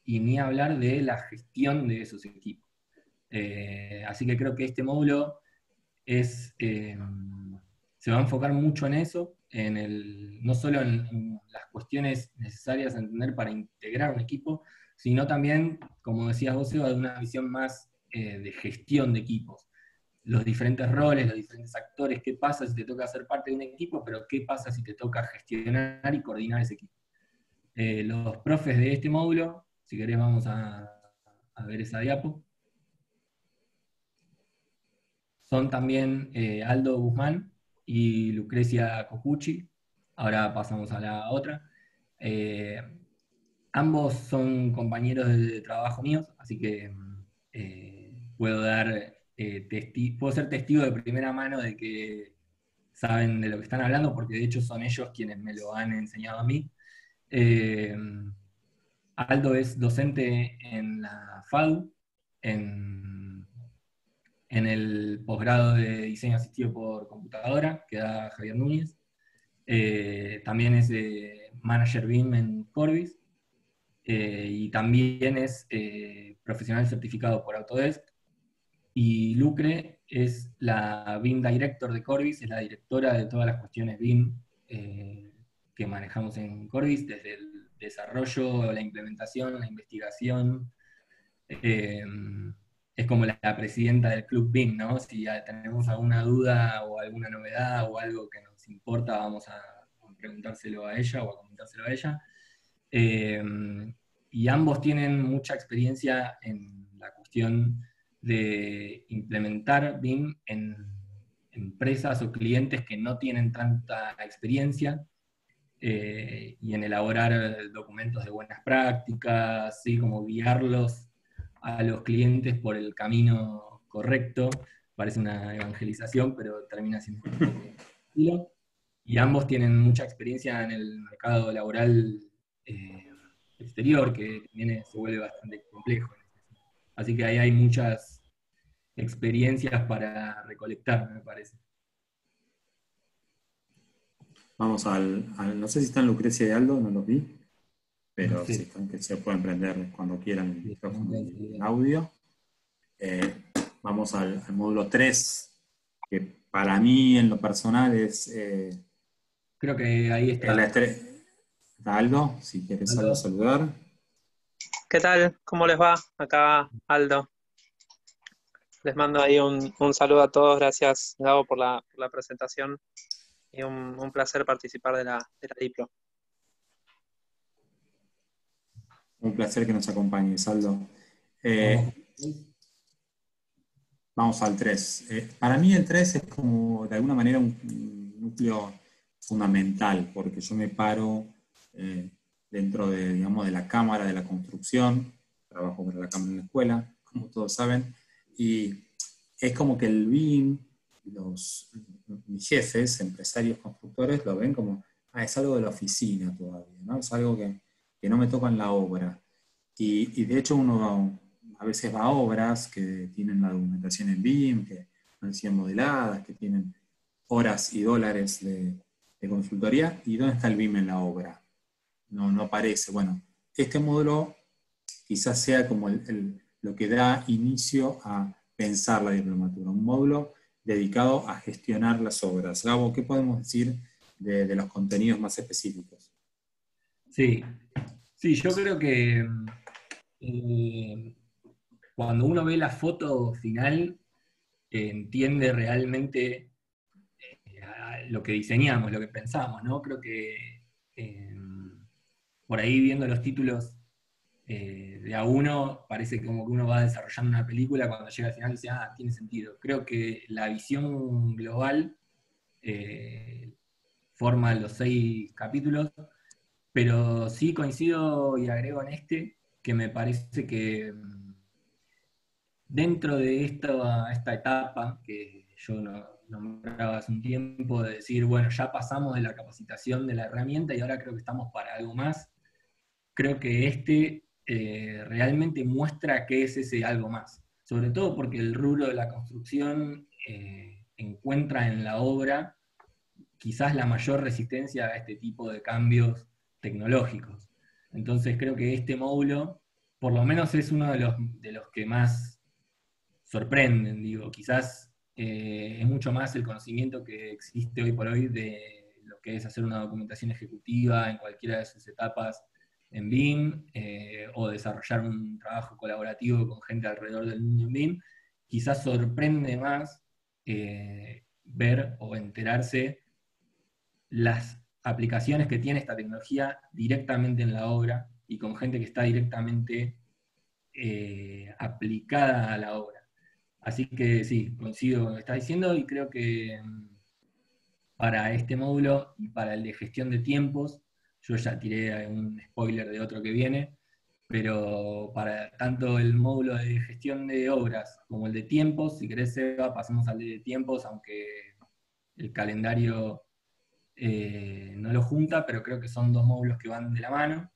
y ni hablar de la gestión de esos equipos. Eh, así que creo que este módulo es, eh, se va a enfocar mucho en eso, en el, no solo en, en las cuestiones necesarias a entender para integrar un equipo, sino también, como decías vos, Eva, de una visión más eh, de gestión de equipos. Los diferentes roles, los diferentes actores, qué pasa si te toca ser parte de un equipo, pero qué pasa si te toca gestionar y coordinar ese equipo. Eh, los profes de este módulo, si querés vamos a, a ver esa diapo, son también eh, Aldo Guzmán y Lucrecia Cocucci. Ahora pasamos a la otra. Eh, ambos son compañeros de trabajo míos, así que eh, puedo dar eh, testi- puedo ser testigo de primera mano de que saben de lo que están hablando, porque de hecho son ellos quienes me lo han enseñado a mí. Eh, Aldo es docente en la FADU, en, en el posgrado de diseño asistido por computadora, que da Javier Núñez. Eh, también es eh, manager B I M en Corbis, eh, y también es eh, profesional certificado por Autodesk. Y Lucre es la B I M Director de Corbis, es la directora de todas las cuestiones B I M eh, que manejamos en Corbis, desde el desarrollo, la implementación, la investigación. Eh, es como la, la presidenta del Club B I M, ¿no? Si tenemos alguna duda o alguna novedad o algo que nos importa, vamos a, a preguntárselo a ella o a comentárselo a ella. Eh, y ambos tienen mucha experiencia en la cuestión de implementar B I M en empresas o clientes que no tienen tanta experiencia, eh, y en elaborar documentos de buenas prácticas, ¿sí? Como guiarlos a los clientes por el camino correcto. Parece una evangelización, pero termina siendo un poco estilo. Y ambos tienen mucha experiencia en el mercado laboral eh, exterior, que viene, se vuelve bastante complejo. Así que ahí hay muchas experiencias para recolectar, me parece. Vamos al, al- no sé si están Lucrecia y Aldo, no los vi, pero Sí. si están, que se pueden prender cuando quieran el Sí, micrófono y sí. el audio. Eh, vamos al, al módulo tres, que para mí en lo personal es eh, Creo que ahí es la está. estre- está Aldo, si quieres Aldo Aldo. saludar. ¿Qué tal? ¿Cómo les va? Acá Aldo. Les mando ahí un, un saludo a todos. Gracias, Gabo, por la, por la presentación. Y un, un placer participar de la, de la Diplo. Un placer que nos acompañes, Aldo. Vamos. Eh, vamos al tres. Eh, para mí el tres es como de alguna manera un, un núcleo fundamental, porque yo me paro eh, dentro de, digamos, de la cámara de la construcción, trabajo para la cámara en la escuela, como todos saben, y es como que el B I M, los, mis jefes, empresarios constructores, lo ven como, ah, es algo de la oficina todavía, ¿no? Es algo que, que no me toca en la obra. Y, y de hecho uno a veces va a obras que tienen la documentación en B I M, que han sido modeladas, que tienen horas y dólares de, de consultoría, y ¿dónde está el B I M en la obra? No, no aparece. Bueno, este módulo quizás sea como el, el, lo que da inicio a pensar la diplomatura, un módulo dedicado a gestionar las obras. Gabo, ¿qué podemos decir de, de los contenidos más específicos? Sí, sí, yo creo que eh, cuando uno ve la foto final, eh, entiende realmente eh, lo que diseñamos, lo que pensamos, ¿no? Creo que eh, por ahí viendo los títulos eh, de a uno, parece como que uno va desarrollando una película, cuando llega al final dice, ah, tiene sentido. Creo que la visión global eh, forma los seis capítulos, pero sí coincido y agrego en este que me parece que mm, dentro de esta, esta etapa que yo no- nombraba hace un tiempo, de decir, bueno, ya pasamos de la capacitación de la herramienta y ahora creo que estamos para algo más, creo que este eh, realmente muestra qué es ese algo más. Sobre todo porque el rubro de la construcción eh, encuentra en la obra quizás la mayor resistencia a este tipo de cambios tecnológicos. Entonces creo que este módulo por lo menos es uno de los, de los que más sorprenden, digo, quizás eh, es mucho más el conocimiento que existe hoy por hoy de lo que es hacer una documentación ejecutiva en cualquiera de sus etapas en B I M, eh, o desarrollar un trabajo colaborativo con gente alrededor del mundo en B I M. Quizás sorprende más eh, ver o enterarse las aplicaciones que tiene esta tecnología directamente en la obra y con gente que está directamente eh, aplicada a la obra. Así que sí, coincido con lo que estás diciendo y creo que mm, para este módulo y para el de gestión de tiempos, yo ya tiré un spoiler de otro que viene, pero para tanto el módulo de gestión de obras como el de tiempos, si querés, Seba, pasemos al de tiempos, aunque el calendario eh, no lo junta, pero creo que son dos módulos que van de la mano.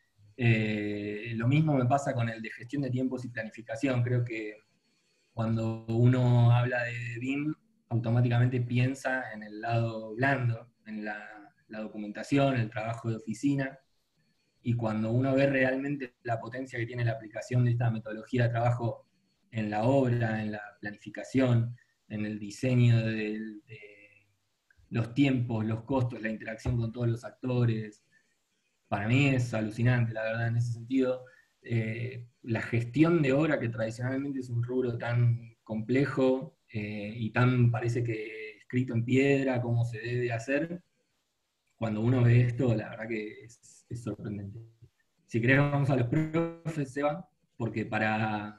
Eh, lo mismo me pasa con el de gestión de tiempos y planificación. Creo que cuando uno habla de B I M, automáticamente piensa en el lado blando, en la, la documentación, el trabajo de oficina, y cuando uno ve realmente la potencia que tiene la aplicación de esta metodología de trabajo en la obra, en la planificación, en el diseño de, de los tiempos, los costos, la interacción con todos los actores, para mí es alucinante, la verdad, en ese sentido. Eh, la gestión de obra, que tradicionalmente es un rubro tan complejo eh, y tan, parece que escrito en piedra, cómo se debe hacer, cuando uno ve esto, la verdad que es, es sorprendente. Si querés, vamos a los profes, Seba, porque para,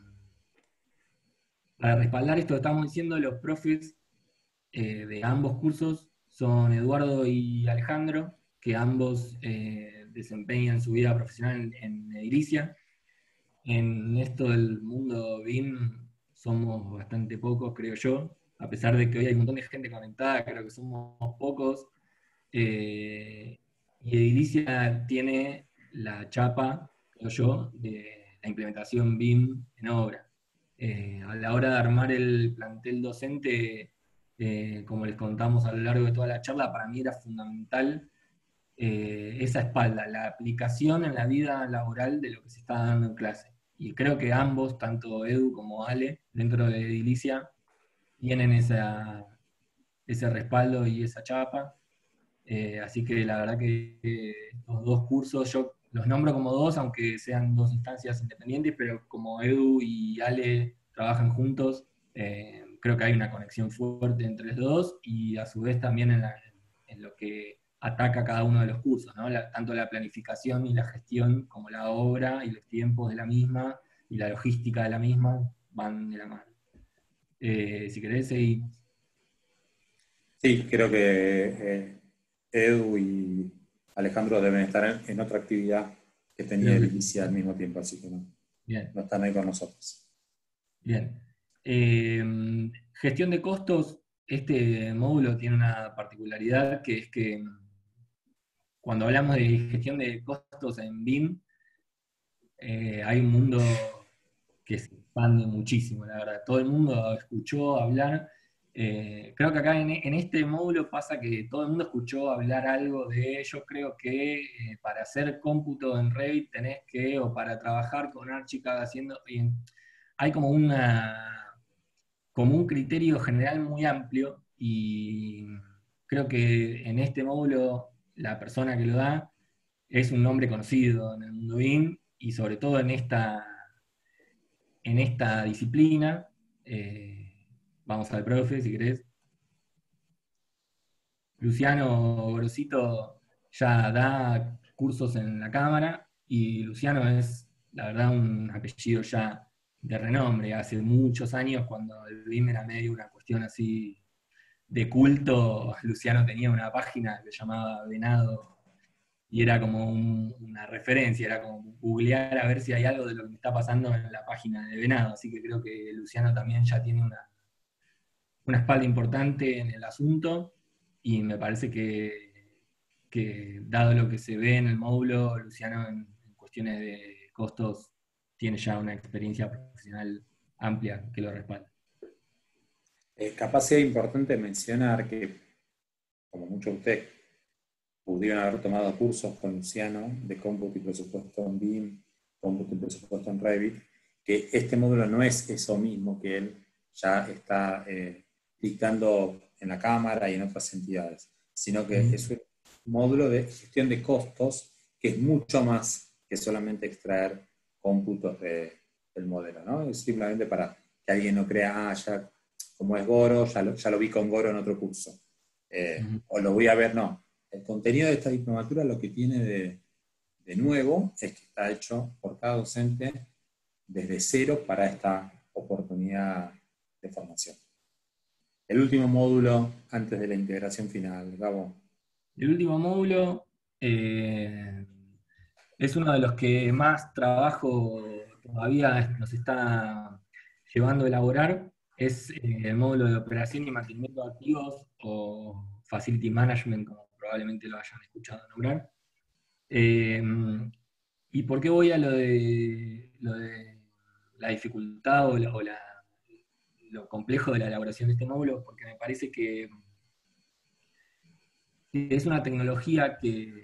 para respaldar esto que estamos diciendo, los profes eh, de ambos cursos son Eduardo y Alejandro, que ambos eh, desempeñan su vida profesional en, en Edilicia. En esto del mundo B I M somos bastante pocos, creo yo, a pesar de que hoy hay un montón de gente conectada, creo que somos pocos. Eh, y Edilicia tiene la chapa, creo yo, de la implementación B I M en obra. Eh, a la hora de armar el plantel docente, eh, como les contamos a lo largo de toda la charla, para mí era fundamental eh, esa espalda, la aplicación en la vida laboral de lo que se está dando en clase. Y creo que ambos, tanto Edu como Ale, dentro de Edilicia, tienen esa, ese respaldo y esa chapa. Eh, así que la verdad que eh, los dos cursos, yo los nombro como dos, aunque sean dos instancias independientes, pero como Edu y Ale trabajan juntos, eh, creo que hay una conexión fuerte entre los dos y a su vez también en, la, en lo que ataca cada uno de los cursos, ¿no? La, tanto la planificación y la gestión como la obra y los tiempos de la misma y la logística de la misma van de la mano. Eh, si querés seguir. Sí, creo que eh, Edu y Alejandro deben estar en, en otra actividad que tenía Edilicia al mismo tiempo, así que no, Bien. no están ahí con nosotros. Bien. Eh, gestión de costos, este módulo tiene una particularidad que es que cuando hablamos de gestión de costos en B I M, eh, hay un mundo que se expande muchísimo, la verdad. Todo el mundo escuchó hablar. Eh, creo que acá en, en este módulo pasa que todo el mundo escuchó hablar algo de, yo creo que eh, para hacer cómputo en Revit tenés que, o para trabajar con Archicad haciendo, y hay como una, como un criterio general muy amplio, y creo que en este módulo la persona que lo da es un nombre conocido en el mundo B I M, y sobre todo en esta, en esta disciplina. Eh, vamos al profe, si querés. Luciano Grosito ya da cursos en la Cámara, y Luciano es, la verdad, un apellido ya de renombre. Hace muchos años, cuando el B I M era medio una cuestión así de culto, Luciano tenía una página que se llamaba Venado, y era como un, una referencia, era como googlear a ver si hay algo de lo que me está pasando en la página de Venado. Así que creo que Luciano también ya tiene una, una espalda importante en el asunto, y me parece que, que dado lo que se ve en el módulo, Luciano en, en cuestiones de costos tiene ya una experiencia profesional amplia que lo respalda. Eh, capaz sea importante mencionar que, como muchos de ustedes pudieron haber tomado cursos con Luciano de cómputo y presupuesto en B I M cómputo y presupuesto en Revit, que este módulo no es eso mismo que él ya está eh, dictando en la Cámara y en otras entidades, sino que mm. es un módulo de gestión de costos que es mucho más que solamente extraer cómputos de, del modelo, ¿no? Es simplemente para que alguien no crea, ah, ya como es Goro, ya lo, ya lo vi con Goro en otro curso. Eh, mm. O lo voy a ver, no. El contenido de esta diplomatura lo que tiene de, de nuevo es que está hecho por cada docente desde cero para esta oportunidad de formación. El último módulo antes de la integración final, Gabo. El último módulo eh, es uno de los que más trabajo todavía nos está llevando a elaborar. Es eh, el módulo de operación y mantenimiento de activos, o Facility Management, como probablemente lo hayan escuchado nombrar. Eh, ¿Y por qué voy a lo de, lo de la dificultad o, la, o la, lo complejo de la elaboración de este módulo? Porque me parece que es una tecnología que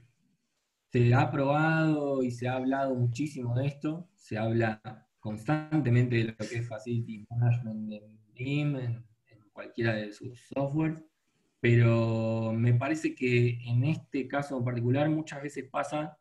se ha probado y se ha hablado muchísimo de esto, se habla constantemente de lo que es Facility Management en B I M, en, en cualquiera de sus softwares, pero me parece que en este caso en particular muchas veces pasa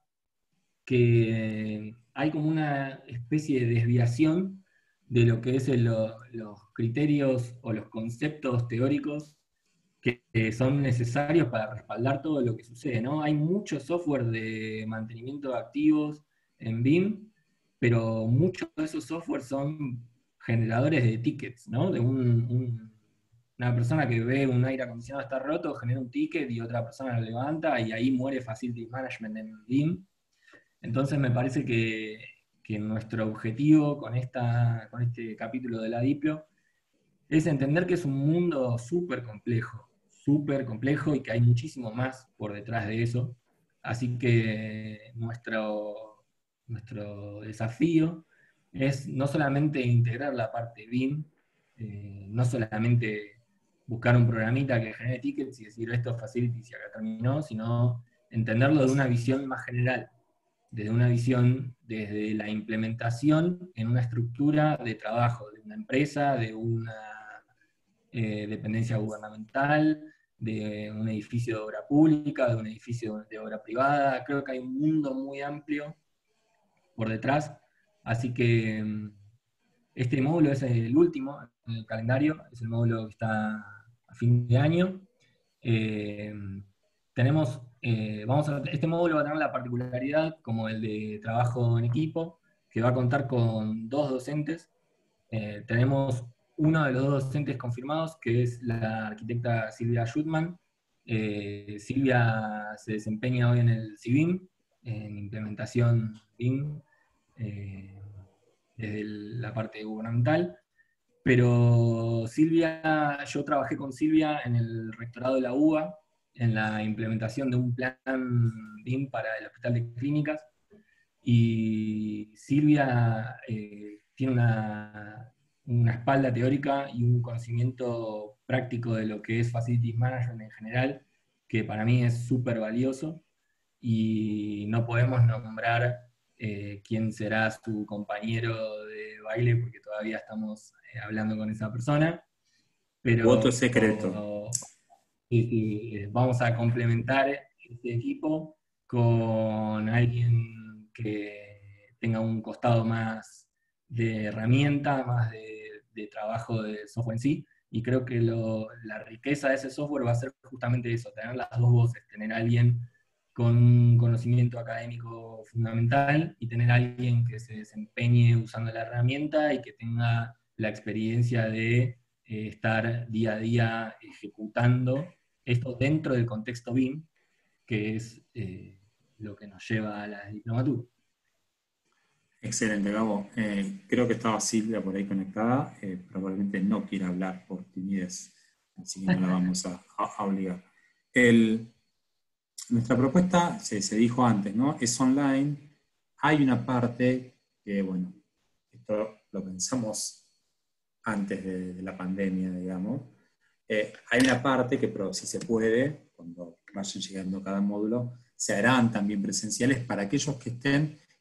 que hay como una especie de desviación de lo que es el, los criterios o los conceptos teóricos que son necesarios para respaldar todo lo que sucede, ¿no? Hay mucho software de mantenimiento de activos en B I M, pero muchos de esos software son generadores de tickets, ¿no? De un, un, una persona que ve un aire acondicionado está roto, genera un ticket y otra persona lo levanta y ahí muere Facility Management en B I M. Entonces me parece que, que nuestro objetivo con, esta, con este capítulo de la Diplo es entender que es un mundo súper complejo, súper complejo y que hay muchísimo más por detrás de eso. Así que nuestro, nuestro desafío es no solamente integrar la parte B I M, eh, no solamente buscar un programita que genere tickets y decir esto es facilities y acá terminó, sino entenderlo de una visión más general, desde una visión desde la implementación en una estructura de trabajo de una empresa, de una Eh, dependencia gubernamental, de un edificio de obra pública, de un edificio de obra privada. Creo que hay un mundo muy amplio por detrás, así que este módulo es el último en el calendario, es el módulo que está a fin de año. Eh, tenemos, eh, vamos a, este módulo va a tener la particularidad, como el de trabajo en equipo, que va a contar con dos docentes. Eh, tenemos uno de los dos docentes confirmados, que es la arquitecta Silvia Schutman. Eh, Silvia se desempeña hoy en el C I B I M, en implementación B I M, eh, desde la parte gubernamental. Pero Silvia, yo trabajé con Silvia en el rectorado de la U B A, en la implementación de un plan B I M para el Hospital de Clínicas, y Silvia eh, tiene una, una espalda teórica y un conocimiento práctico de lo que es Facilities Management en general, que para mí es súper valioso, y no podemos nombrar eh, quién será su compañero de baile, porque todavía estamos eh, hablando con esa persona. Pero, voto secreto. O, sí, sí, vamos a complementar este equipo con alguien que tenga un costado más de herramienta, más de, de trabajo de software en sí, y creo que lo, la riqueza de ese software va a ser justamente eso, tener las dos voces, tener a alguien con un conocimiento académico fundamental y tener a alguien que se desempeñe usando la herramienta y que tenga la experiencia de eh, estar día a día ejecutando esto dentro del contexto B I M, que es eh, lo que nos lleva a la diplomatura. Excelente, Gabo. Eh, creo que estaba Silvia por ahí conectada. Eh, probablemente no quiera hablar por timidez, así que no la vamos a, a, a obligar. El, nuestra propuesta, se, se dijo antes, ¿no? Es online. Hay una parte que, bueno, esto lo pensamos antes de, de la pandemia, digamos. Eh, hay una parte que, pero si se puede, cuando vayan llegando cada módulo, se harán también presenciales para aquellos que estén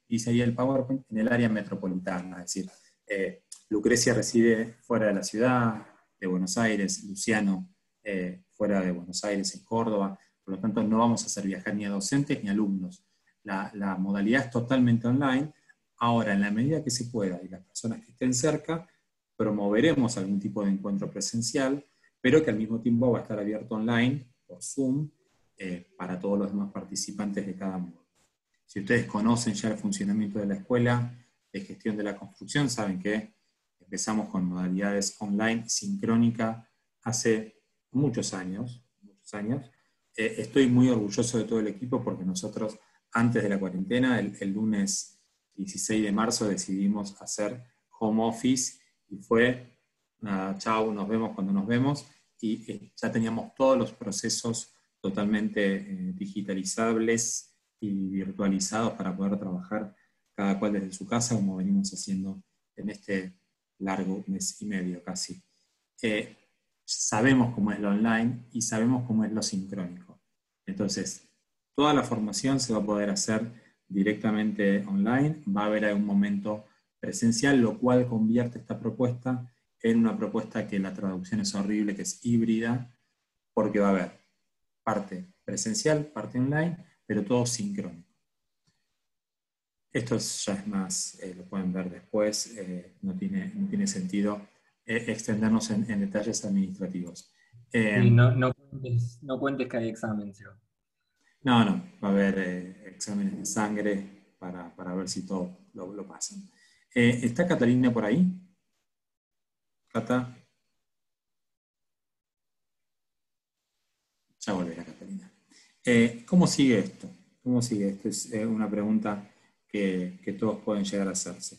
dice ahí el PowerPoint, en el área metropolitana, es decir, eh, Lucrecia reside fuera de la ciudad de Buenos Aires, Luciano eh, fuera de Buenos Aires, en Córdoba, por lo tanto no vamos a hacer viajar ni a docentes ni a alumnos. La, la modalidad es totalmente online. Ahora, en la medida que se pueda y las personas que estén cerca, promoveremos algún tipo de encuentro presencial, pero que al mismo tiempo va a estar abierto online, por Zoom, eh, para todos los demás participantes de cada módulo. Si ustedes conocen ya el funcionamiento de la escuela de gestión de la construcción, saben que empezamos con modalidades online sincrónica hace muchos años. Muchos años. Eh, estoy muy orgulloso de todo el equipo porque nosotros, antes de la cuarentena, el, el lunes dieciséis de marzo, decidimos hacer home office y fue, nada, chau, nos vemos cuando nos vemos, y eh, ya teníamos todos los procesos totalmente eh, digitalizables y virtualizados para poder trabajar cada cual desde su casa, como venimos haciendo en este largo mes y medio casi. Eh, sabemos cómo es lo online y sabemos cómo es lo sincrónico. Entonces, toda la formación se va a poder hacer directamente online, va a haber algún momento presencial, lo cual convierte esta propuesta en una propuesta que la traducción es horrible, que es híbrida, porque va a haber parte presencial, parte online, pero todo sincrónico. Esto ya es más, eh, lo pueden ver después, eh, no, tiene, no tiene sentido eh, extendernos en, en detalles administrativos. Eh, Sí, no, no, cuentes, no cuentes que hay examen, Seba. No, no, va a haber eh, exámenes de sangre para, para ver si todo lo, lo pasan. Eh, ¿Está Catalina por ahí? Cata. Ya volverá Catalina. Eh, ¿Cómo sigue esto? ¿Cómo sigue esto? Es eh, una pregunta que, que todos pueden llegar a hacerse.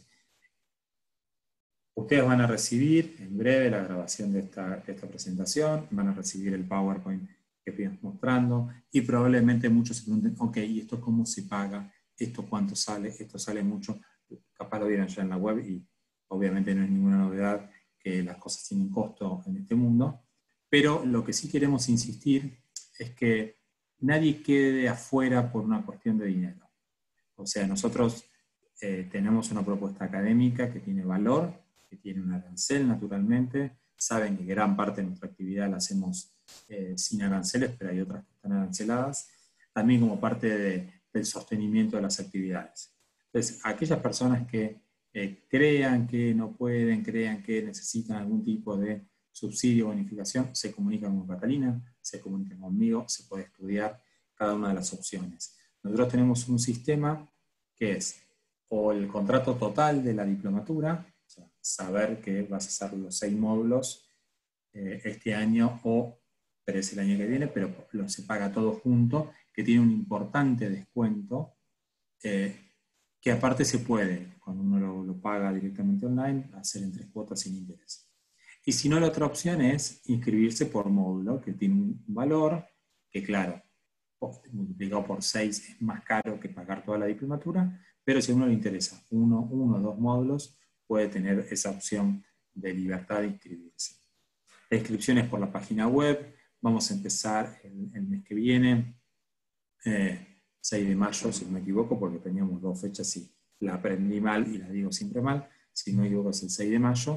Ustedes van a recibir en breve la grabación de esta, de esta presentación, van a recibir el PowerPoint que fuimos mostrando, y probablemente muchos se pregunten, ok, ¿y esto cómo se paga? ¿Esto cuánto sale? Esto sale mucho. Capaz lo vieron ya en la web y obviamente no es ninguna novedad que las cosas tienen costo en este mundo, pero lo que sí queremos insistir es que nadie quede afuera por una cuestión de dinero. O sea, nosotros eh, tenemos una propuesta académica que tiene valor, que tiene un arancel naturalmente. Saben que gran parte de nuestra actividad la hacemos eh, sin aranceles, pero hay otras que están aranceladas, también como parte de, del sostenimiento de las actividades. Entonces, aquellas personas que eh, crean que no pueden, crean que necesitan algún tipo de subsidio o bonificación, se comunican con Catalina, se comunican conmigo, se puede estudiar cada una de las opciones. Nosotros tenemos un sistema que es o el contrato total de la diplomatura, o sea, saber que vas a hacer los seis módulos eh, este año o tres el año que viene, pero lo, se paga todo junto, que tiene un importante descuento, eh, que aparte se puede, cuando uno lo, lo paga directamente online, hacer en tres cuotas sin interés. Y si no, la otra opción es inscribirse por módulo, que tiene un valor, que claro, multiplicado por seis es más caro que pagar toda la diplomatura, pero si a uno le interesa uno, uno o dos módulos, puede tener esa opción de libertad de inscribirse. La inscripción es por la página web. Vamos a empezar el, el mes que viene, eh, seis de mayo, si no me equivoco, porque teníamos dos fechas y la aprendí mal y la digo siempre mal. Si no me equivoco es el seis de mayo.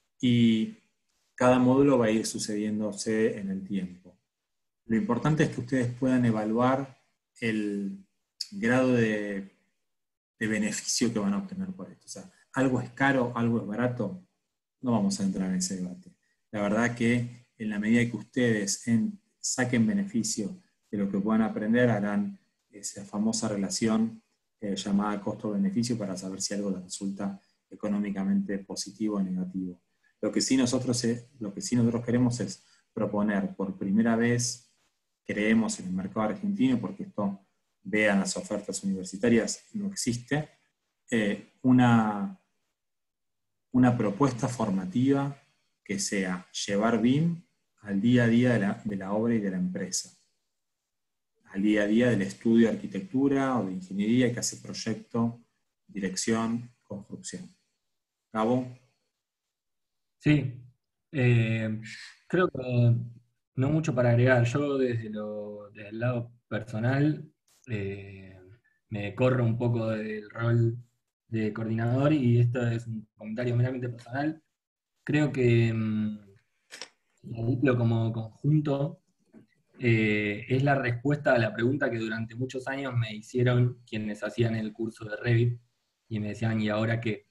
Y cada módulo va a ir sucediéndose en el tiempo. Lo importante es que ustedes puedan evaluar el grado de, de beneficio que van a obtener por esto. O sea, algo es caro, algo es barato, no vamos a entrar en ese debate. La verdad que en la medida que ustedes en, saquen beneficio de lo que puedan aprender, harán esa famosa relación eh, llamada costo-beneficio para saber si algo les resulta económicamente positivo o negativo. Lo que sí nosotros, es, lo que sí nosotros queremos es proponer por primera vez, creemos en el mercado argentino, porque esto, vean las ofertas universitarias, no existe, eh, una, una propuesta formativa que sea llevar B I M al día a día de la, de la obra y de la empresa, al día a día del estudio de arquitectura o de ingeniería que hace proyecto, dirección, construcción. ¿Gabo? Sí, eh, creo que no mucho para agregar. Yo desde, lo, desde el lado personal eh, me corro un poco del rol de coordinador, y esto es un comentario meramente personal. Creo que mmm, la Diplo como conjunto eh, es la respuesta a la pregunta que durante muchos años me hicieron quienes hacían el curso de Revit, y me decían, ¿y ahora qué?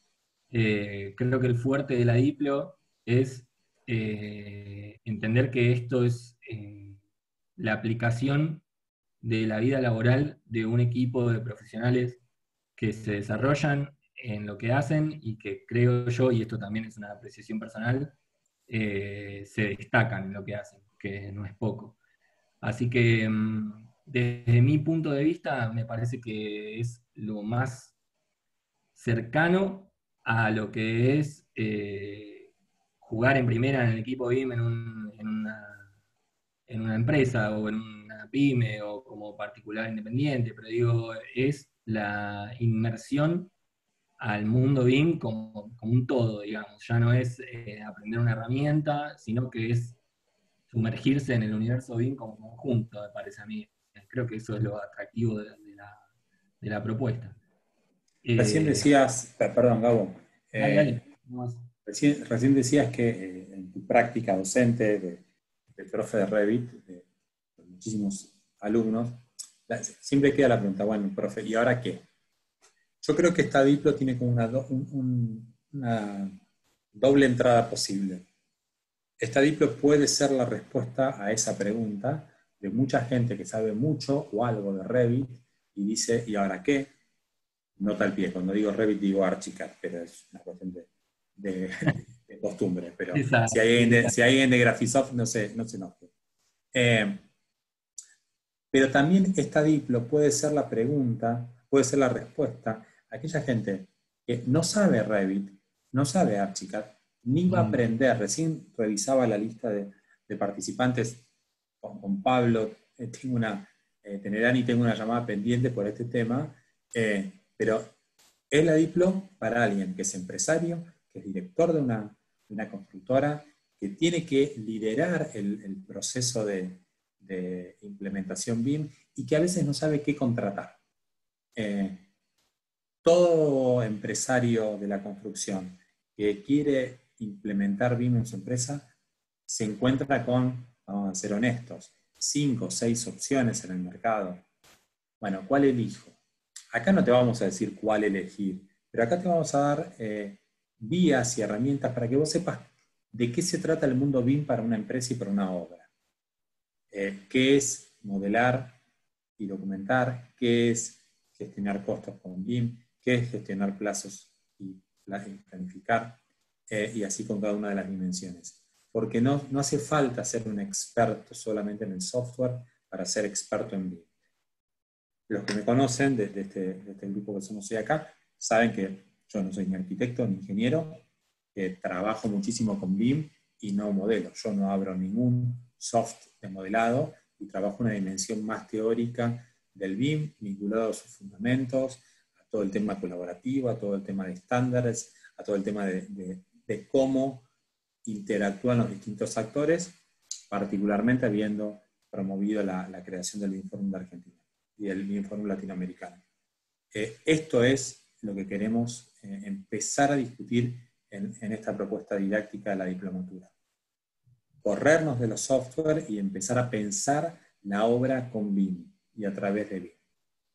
Eh, creo que el fuerte de la Diplo es eh, entender que esto es eh, la aplicación de la vida laboral de un equipo de profesionales que se desarrollan en lo que hacen, y que creo yo, y esto también es una apreciación personal, eh, se destacan en lo que hacen, que no es poco. Así que mm, desde mi punto de vista me parece que es lo más cercano a lo que es eh, jugar en primera en el equipo B I M en, un, en, una, en una empresa o en una pyme o como particular independiente, pero digo, es la inmersión al mundo B I M como, como un todo, digamos. Ya no es eh, aprender una herramienta, sino que es sumergirse en el universo B I M como conjunto, me parece a mí. Creo que eso es lo atractivo de, de, la, de la propuesta. Recién Eh, decías, perdón, Gabo, dale, eh, dale. No recién, recién decías que eh, en tu práctica docente de, de profe de Revit, de, de muchísimos alumnos, la, siempre queda la pregunta, bueno, profe, ¿y ahora qué? Yo creo que esta Diplo tiene como una, do, un, un, una doble entrada posible. Esta Diplo puede ser la respuesta a esa pregunta de mucha gente que sabe mucho o algo de Revit y dice, ¿y ahora qué? Nota al pie, cuando digo Revit digo Archicad, pero es una cuestión de, de, de costumbre. Pero esa, si hay alguien de, si hay alguien de Graphisoft, no se, no se enoje. Eh, pero también esta Diplo puede ser la pregunta, puede ser la respuesta a aquella gente que no sabe Revit, no sabe Archicad, ni va a aprender. Recién revisaba la lista de, de participantes con, con Pablo, eh, tengo una, eh, Tenerani, tengo una llamada pendiente por este tema, eh, pero es la Diplo para alguien que es empresario, que es director de una, de una constructora, que tiene que liderar el, el proceso de, de implementación B I M y que a veces no sabe qué contratar. Eh, todo empresario de la construcción que quiere implementar B I M en su empresa se encuentra con, vamos a ser honestos, cinco o seis opciones en el mercado. Bueno, ¿cuál elijo? Acá no te vamos a decir cuál elegir, pero acá te vamos a dar eh, vías y herramientas para que vos sepas de qué se trata el mundo B I M para una empresa y para una obra. Eh, ¿Qué es modelar y documentar? ¿Qué es gestionar costos con B I M? ¿Qué es gestionar plazos y planificar? Eh, y así con cada una de las dimensiones. Porque no, no hace falta ser un experto solamente en el software para ser experto en B I M. Los que me conocen de, de, este, de este grupo que somos hoy acá, saben que yo no soy ni arquitecto ni ingeniero, que trabajo muchísimo con B I M y no modelo. Yo no abro ningún soft de modelado y trabajo una dimensión más teórica del B I M, vinculado a sus fundamentos, a todo el tema colaborativo, a todo el tema de estándares, a todo el tema de, de, de cómo interactúan los distintos actores, particularmente habiendo promovido la, la creación del B I M Forum de Argentina y el B I M Forum latinoamericano. Eh, esto es lo que queremos eh, empezar a discutir en, en esta propuesta didáctica de la diplomatura. Corrernos de los software y empezar a pensar la obra con B I M y a través de B I M.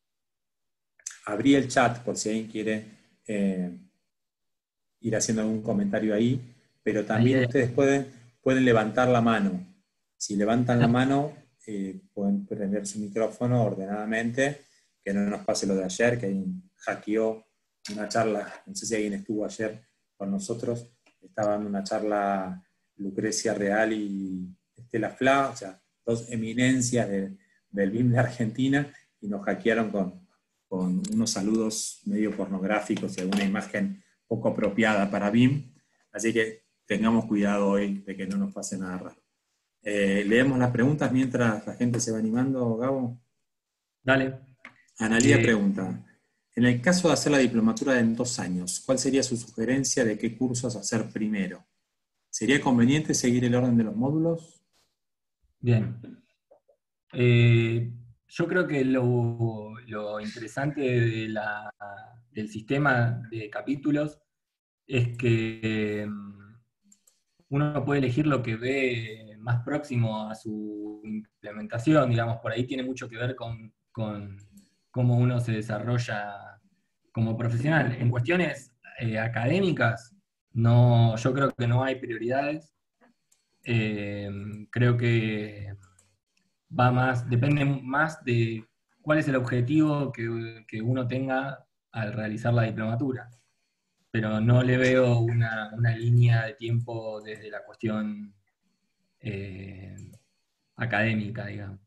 Abrí el chat por si alguien quiere eh, ir haciendo algún comentario ahí, pero también ahí, ustedes pueden, pueden levantar la mano. Si levantan la mano, eh, pueden prender su micrófono ordenadamente, que no nos pase lo de ayer, que alguien hackeó una charla, no sé si alguien estuvo ayer con nosotros, estaba dando una charla Lucrecia Real y Estela Fla, o sea, dos eminencias de, del B I M de Argentina, y nos hackearon con, con unos saludos medio pornográficos y alguna imagen poco apropiada para B I M, así que tengamos cuidado hoy de que no nos pase nada raro. Eh, leemos las preguntas mientras la gente se va animando, Gabo. Dale. Analía Eh, pregunta, en el caso de hacer la diplomatura en dos años, ¿cuál sería su sugerencia de qué cursos hacer primero? ¿Sería conveniente seguir el orden de los módulos? Bien. Eh, yo creo que lo, lo interesante de la, del sistema de capítulos es que um, uno puede elegir lo que ve más próximo a su implementación, digamos, por ahí tiene mucho que ver con, con cómo uno se desarrolla como profesional. En cuestiones eh, académicas, no, yo creo que no hay prioridades. Eh, creo que va más, depende más de cuál es el objetivo que, que uno tenga al realizar la diplomatura. Pero no le veo una, una línea de tiempo desde la cuestión eh, académica, digamos.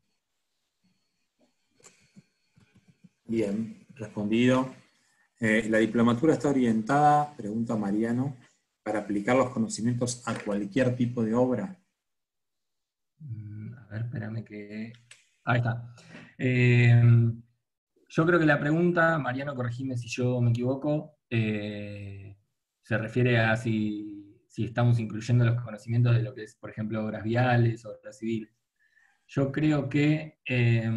Bien, respondido. Eh, la diplomatura está orientada, pregunta Mariano, para aplicar los conocimientos a cualquier tipo de obra. Mm, A ver, espérame que... Ahí está. Eh, yo creo que la pregunta, Mariano, corregime si yo me equivoco, eh, se refiere a si, si estamos incluyendo los conocimientos de lo que es, por ejemplo, obras viales, obras civiles. Yo creo que eh,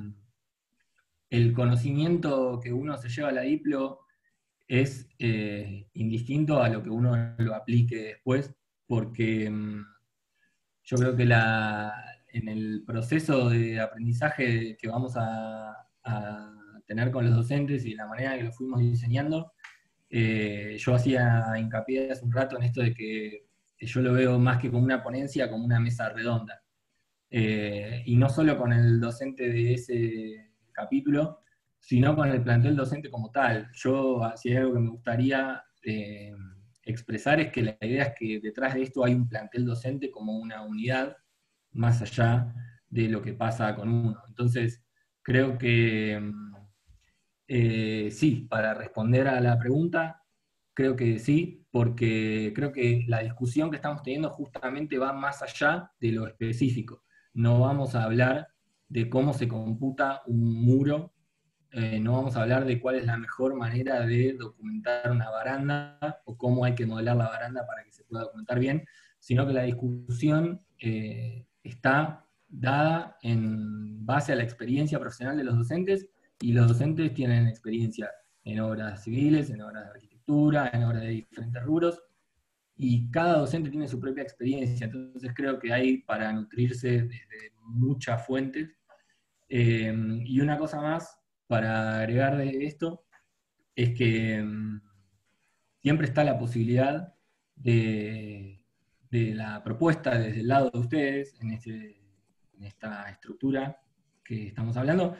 el conocimiento que uno se lleva a la diplo es eh, indistinto a lo que uno lo aplique después, porque mm, yo creo que la, en el proceso de aprendizaje que vamos a, a tener con los docentes y la manera en que lo fuimos diseñando, eh, yo hacía hincapié hace un rato en esto de que yo lo veo más que como una ponencia, como una mesa redonda. Eh, y no solo con el docente de ese capítulo, sino con el plantel docente como tal. Yo, si hay algo que me gustaría eh, expresar, es que la idea es que detrás de esto hay un plantel docente como una unidad, más allá de lo que pasa con uno. Entonces, creo que eh, sí, para responder a la pregunta, creo que sí, porque creo que la discusión que estamos teniendo justamente va más allá de lo específico. No vamos a hablar de cómo se computa un muro, eh, no vamos a hablar de cuál es la mejor manera de documentar una baranda o cómo hay que modelar la baranda para que se pueda documentar bien, sino que la discusión eh, está dada en base a la experiencia profesional de los docentes, y los docentes tienen experiencia en obras civiles, en obras de arquitectura, en obras de diferentes rubros, y cada docente tiene su propia experiencia, entonces creo que hay para nutrirse desde muchas fuentes. Eh, y una cosa más para agregar de esto es que um, siempre está la posibilidad de, de la propuesta desde el lado de ustedes en, este, en esta estructura que estamos hablando,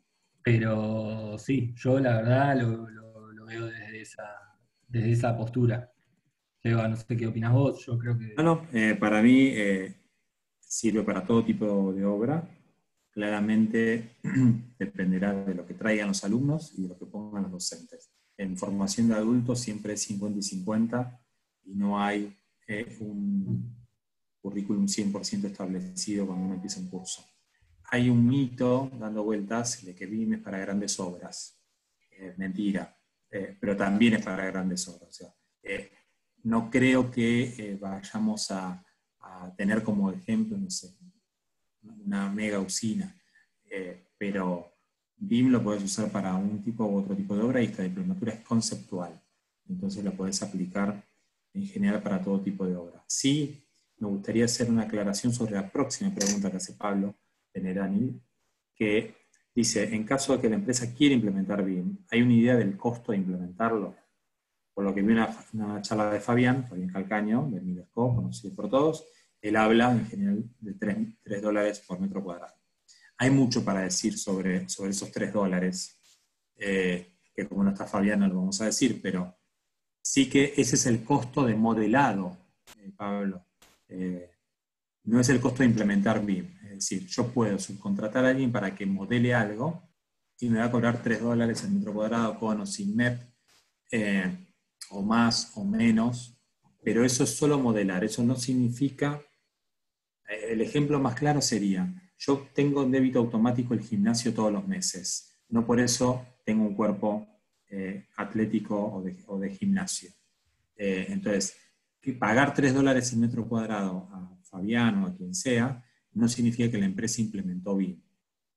pero sí, yo la verdad lo, lo, lo veo desde esa, desde esa postura. Seba, no sé qué opinas vos, yo creo que... Bueno, eh, para mí eh, sirve para todo tipo de obra. Claramente dependerá de lo que traigan los alumnos y de lo que pongan los docentes. En formación de adultos siempre es cincuenta y cincuenta y no hay eh, un currículum cien por ciento establecido cuando uno empieza un curso. Hay un mito dando vueltas de que B I M es para grandes obras. Eh, mentira, eh, pero también es para grandes obras. O sea, eh, no creo que eh, vayamos a, a tener como ejemplo, no sé, una mega usina, eh, pero B I M lo puedes usar para un tipo u otro tipo de obra y esta diplomatura es conceptual, entonces lo puedes aplicar en general para todo tipo de obra. Sí, me gustaría hacer una aclaración sobre la próxima pregunta que hace Pablo de Nerani, que dice, en caso de que la empresa quiera implementar B I M, ¿hay una idea del costo de implementarlo? Por lo que vi una, una charla de Fabián, Fabián Calcaño, del Midersco, conocido por todos, él habla en general de tres dólares por metro cuadrado. Hay mucho para decir sobre, sobre esos tres dólares, eh, que como no está Fabián no lo vamos a decir, pero sí que ese es el costo de modelado, eh, Pablo. Eh, no es el costo de implementar B I M. Es decir, yo puedo subcontratar a alguien para que modele algo y me va a cobrar tres dólares el metro cuadrado con o sin M E P, eh, o más o menos, pero eso es solo modelar. Eso no significa... El ejemplo más claro sería, yo tengo en débito automático el gimnasio todos los meses. No por eso tengo un cuerpo eh, atlético o de, o de gimnasio. Eh, entonces, que pagar tres dólares el metro cuadrado a Fabián o a quien sea, no significa que la empresa implementó B I M.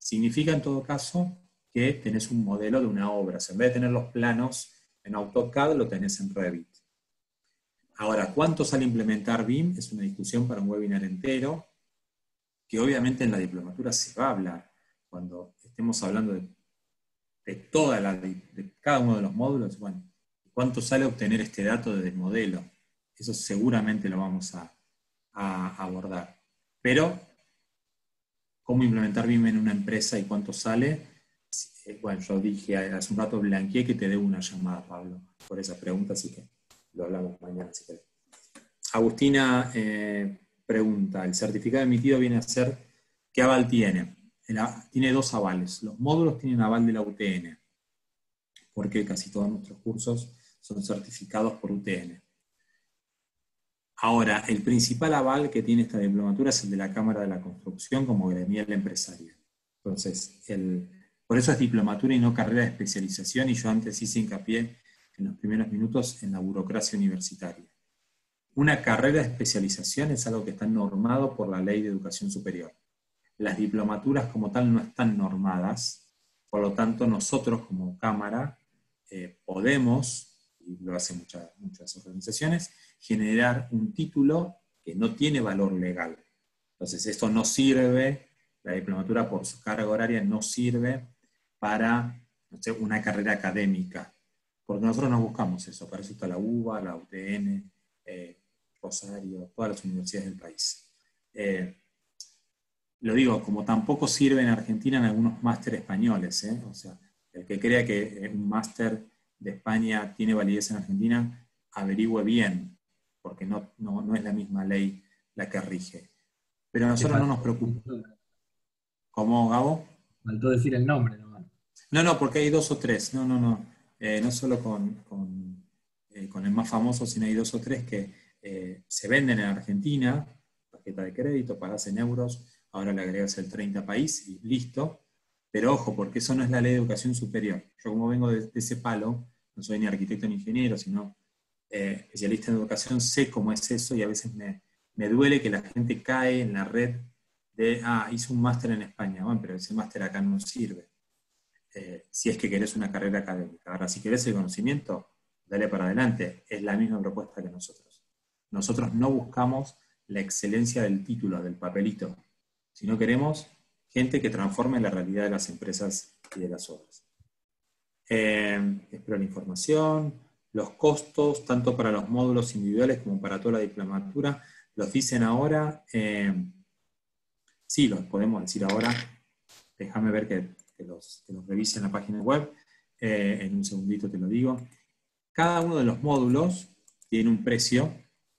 Significa en todo caso que tenés un modelo de una obra. O sea, en vez de tener los planos en AutoCAD, lo tenés en Revit. Ahora, ¿cuánto sale implementar B I M? Es una discusión para un webinar entero, que obviamente en la diplomatura se va a hablar. Cuando estemos hablando de, de, toda la, de cada uno de los módulos, bueno, ¿cuánto sale obtener este dato del modelo? Eso seguramente lo vamos a, a abordar. Pero, ¿cómo implementar B I M en una empresa y cuánto sale? Bueno, yo dije hace un rato, blanqueé que te debo una llamada, Pablo, por esa pregunta, así que lo hablamos mañana si querés. Agustina eh, pregunta, ¿el certificado emitido viene a ser qué aval tiene? El, tiene dos avales. Los módulos tienen aval de la U T N, porque casi todos nuestros cursos son certificados por U T N. Ahora, el principal aval que tiene esta diplomatura es el de la Cámara de la Construcción como gremial empresaria. Entonces, el, por eso es diplomatura y no carrera de especialización, y yo antes hice hincapié en los primeros minutos en la burocracia universitaria. Una carrera de especialización es algo que está normado por la Ley de Educación Superior. Las diplomaturas como tal no están normadas, por lo tanto nosotros como Cámara eh, podemos, y lo hacen muchas, muchas organizaciones, generar un título que no tiene valor legal. Entonces esto no sirve, la diplomatura por su carga horaria no sirve para, no sé, una carrera académica, porque nosotros no buscamos eso, para eso está la U B A, la U T N, eh, Rosario, todas las universidades del país. Eh, lo digo, como tampoco sirve en Argentina en algunos máster españoles, ¿eh? O sea, el que crea que un máster de España tiene validez en Argentina, averigüe bien, porque no, no, no es la misma ley la que rige. Pero a nosotros no nos preocupa. ¿Cómo, Gabo? Faltó decir el nombre, ¿no? No, no, porque hay dos o tres. No, no, no. Eh, no solo con, con, eh, con el más famoso, sino hay dos o tres que eh, se venden en Argentina, tarjeta de crédito, pagás en euros, ahora le agregas el treinta país y listo. Pero ojo, porque eso no es la ley de educación superior. Yo como vengo de, de ese palo, no soy ni arquitecto ni ingeniero, sino eh, especialista en educación, sé cómo es eso y a veces me, me duele que la gente cae en la red de, ah, hice un máster en España, bueno, pero ese máster acá no sirve. Eh, si es que querés una carrera académica. Ahora, si querés el conocimiento, dale para adelante. Es la misma propuesta que nosotros. Nosotros no buscamos la excelencia del título, del papelito, sino queremos gente que transforme la realidad de las empresas y de las obras. Eh, espero la información. Los costos, tanto para los módulos individuales como para toda la diplomatura, los dicen ahora. Eh, sí, los podemos decir ahora. Déjame ver que, que, los, que los revise en la página web. Eh, en un segundito te lo digo. Cada uno de los módulos tiene un precio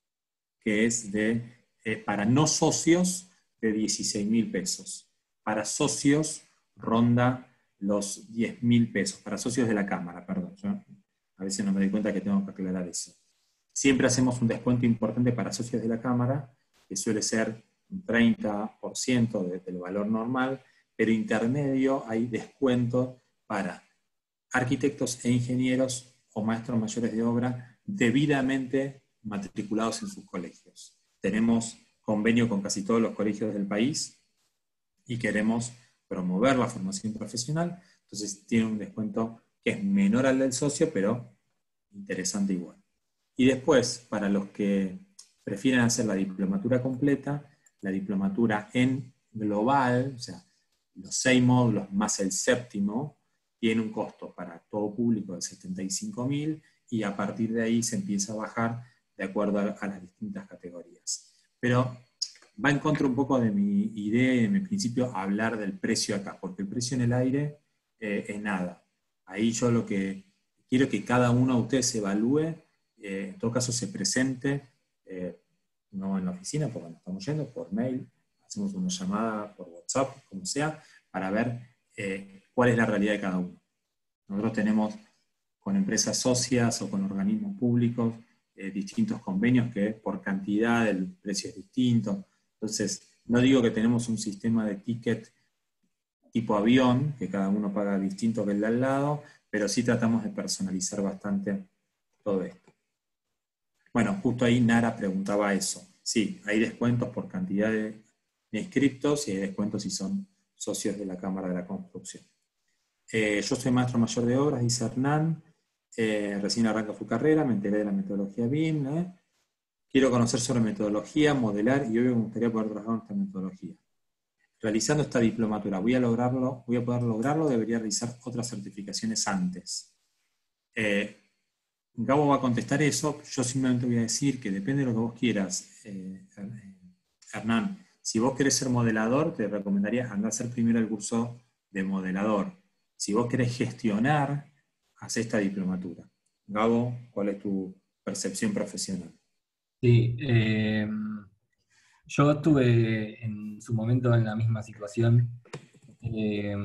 que es de, eh, para no socios, de dieciséis mil pesos. Para socios ronda los diez mil pesos. Para socios de la Cámara, perdón. Yo a veces no me doy cuenta que tengo que aclarar eso. Siempre hacemos un descuento importante para socios de la Cámara, que suele ser un treinta por ciento de, del valor normal, pero intermedio hay descuento para arquitectos e ingenieros o maestros mayores de obra debidamente matriculados en sus colegios. Tenemos convenio con casi todos los colegios del país y queremos promover la formación profesional, entonces tiene un descuento que es menor al del socio, pero interesante igual. Y después, para los que prefieren hacer la diplomatura completa, la diplomatura en global, o sea, los seis módulos más el séptimo, tiene un costo para todo público de setenta y cinco mil, y a partir de ahí se empieza a bajar de acuerdo a, a las distintas categorías. Pero va en contra un poco de mi idea y de mi principio hablar del precio acá, porque el precio en el aire eh, es nada. Ahí yo lo que quiero es que cada uno de ustedes se evalúe, eh, en todo caso se presente, eh, no en la oficina, porque nos estamos yendo, por mail, hacemos una llamada por WhatsApp, como sea, para ver eh, cuál es la realidad de cada uno. Nosotros tenemos con empresas socias o con organismos públicos eh, distintos convenios que por cantidad el precio es distinto. Entonces, no digo que tenemos un sistema de ticket tipo avión, que cada uno paga distinto que el de al lado, pero sí tratamos de personalizar bastante todo esto. Bueno, justo ahí Nara preguntaba eso. Sí, hay descuentos por cantidad de, de inscriptos y hay descuentos si son socios de la Cámara de la Construcción. Eh, yo soy maestro mayor de obras, dice Hernán, eh, recién arranca su carrera, me enteré de la metodología B I M, ¿eh? Quiero conocer sobre metodología, modelar, y hoy me gustaría poder trabajar con esta metodología. Realizando esta diplomatura, ¿voy a lograrlo? ¿Voy a poder lograrlo? ¿Debería realizar otras certificaciones antes? Eh, Gabo va a contestar eso, yo simplemente voy a decir que depende de lo que vos quieras, eh, Hernán. Si vos querés ser modelador, te recomendaría andar a hacer primero el curso de modelador. Si vos querés gestionar, haz esta diplomatura. Gabo, ¿cuál es tu percepción profesional? Sí, eh, yo estuve en su momento en la misma situación. Eh,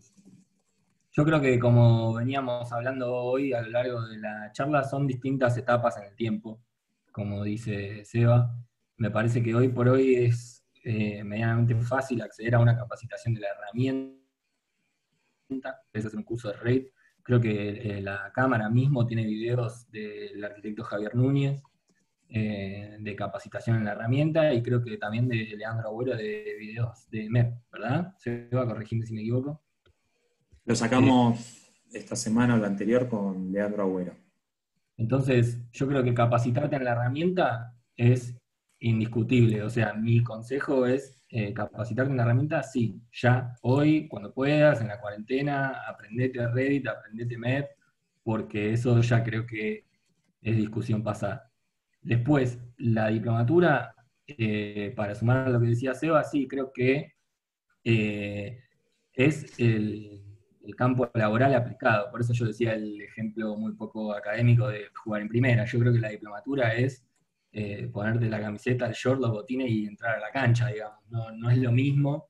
yo creo que como veníamos hablando hoy a lo largo de la charla, son distintas etapas en el tiempo, como dice Seba. Me parece que hoy por hoy es eh, medianamente fácil acceder a una capacitación de la herramienta, es hacer un curso de RAID. Creo que eh, la Cámara mismo tiene videos del arquitecto Javier Núñez, Eh, de capacitación en la herramienta, y creo que también de Leandro Agüero de videos de M E P, ¿verdad? Se va a corregirme si me equivoco. Lo sacamos eh, esta semana o la anterior con Leandro Agüero. Entonces, yo creo que capacitarte en la herramienta es indiscutible. O sea, mi consejo es eh, capacitarte en la herramienta, sí, ya, hoy, cuando puedas, en la cuarentena, aprendete Reddit, aprendete M E P, porque eso ya creo que es discusión pasada. Después, la diplomatura, eh, para sumar a lo que decía Seba, sí, creo que eh, es el, el campo laboral aplicado. Por eso yo decía el ejemplo muy poco académico de jugar en primera. Yo creo que la diplomatura es eh, ponerte la camiseta, el short, los botines y entrar a la cancha, digamos. No, no es lo mismo,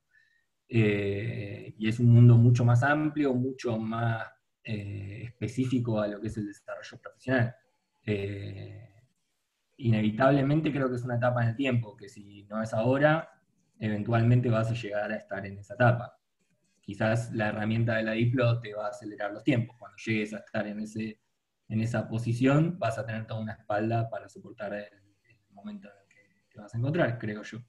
eh, y es un mundo mucho más amplio, mucho más eh, específico a lo que es el desarrollo profesional. Eh, Inevitablemente creo que es una etapa en el tiempo, que si no es ahora, eventualmente vas a llegar a estar en esa etapa. Quizás la herramienta de la Diplo te va a acelerar los tiempos. Cuando llegues a estar en, ese, en esa posición, vas a tener toda una espalda para soportar el, el momento en el que te vas a encontrar, creo yo.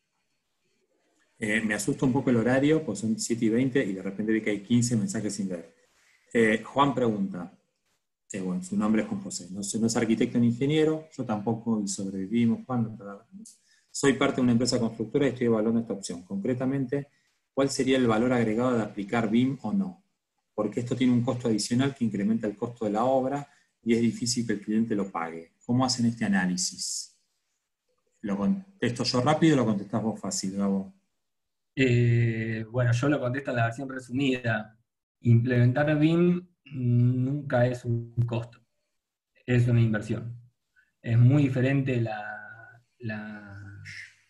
Eh, me asusta un poco el horario, pues son siete y veinte y de repente vi que hay quince mensajes sin leer. Eh, Juan pregunta, eh, bueno, su nombre es Juan José, no, no es arquitecto ni ingeniero, yo tampoco, y sobrevivimos, Juan. Soy parte de una empresa constructora y estoy evaluando esta opción. Concretamente, ¿cuál sería el valor agregado de aplicar B I M o no? Porque esto tiene un costo adicional que incrementa el costo de la obra y es difícil que el cliente lo pague. ¿Cómo hacen este análisis? ¿Lo contesto yo rápido o lo contestás vos fácil, Gabo? Eh, bueno, yo lo contesto en la versión resumida. Implementar B I M nunca es un costo, es una inversión. Es muy diferente la, la,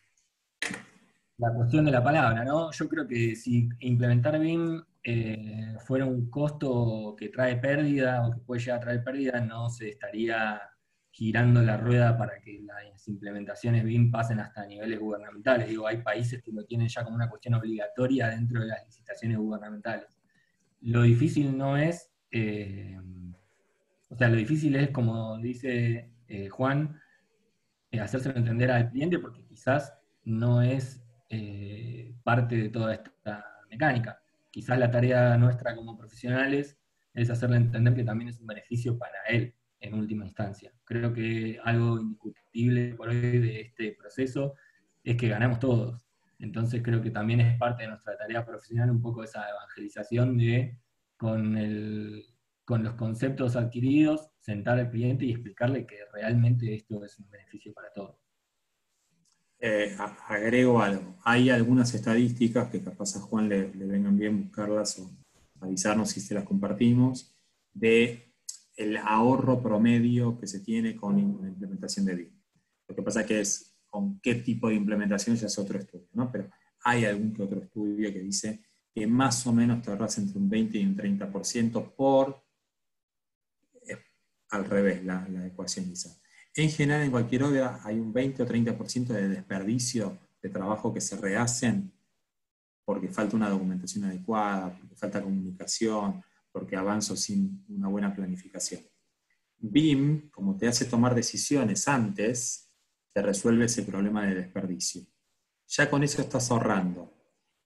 la cuestión de la palabra, ¿no? Yo creo que si implementar B I M eh, fuera un costo que trae pérdida o que puede llegar a traer pérdida, no se estaría girando la rueda para que las implementaciones B I M pasen hasta niveles gubernamentales. Digo, hay países que lo tienen ya como una cuestión obligatoria dentro de las licitaciones gubernamentales. Lo difícil no es, eh, o sea, lo difícil es, como dice eh, Juan, eh, hacérselo entender al cliente, porque quizás no es eh, parte de toda esta mecánica. Quizás la tarea nuestra como profesionales es hacerle entender que también es un beneficio para él, en última instancia. Creo que algo indiscutible por hoy de este proceso es que ganamos todos. Entonces creo que también es parte de nuestra tarea profesional un poco esa evangelización de, con, el, con los conceptos adquiridos, sentar al cliente y explicarle que realmente esto es un beneficio para todos. Eh, agrego algo. Hay algunas estadísticas que capaz a Juan le, le vengan bien buscarlas o avisarnos si se las compartimos, de el ahorro promedio que se tiene con la implementación de B I M. Lo que pasa es que es con qué tipo de implementación ya es otro estudio, ¿no? Pero hay algún que otro estudio que dice que más o menos te ahorras entre un veinte y un treinta por ciento por, eh, al revés, la, la ecuación quizá. En general, en cualquier obra hay un veinte o treinta por ciento de desperdicio de trabajo que se rehacen porque falta una documentación adecuada, porque falta comunicación, porque avanzo sin una buena planificación. B I M, como te hace tomar decisiones antes, te resuelve ese problema de desperdicio. Ya con eso estás ahorrando.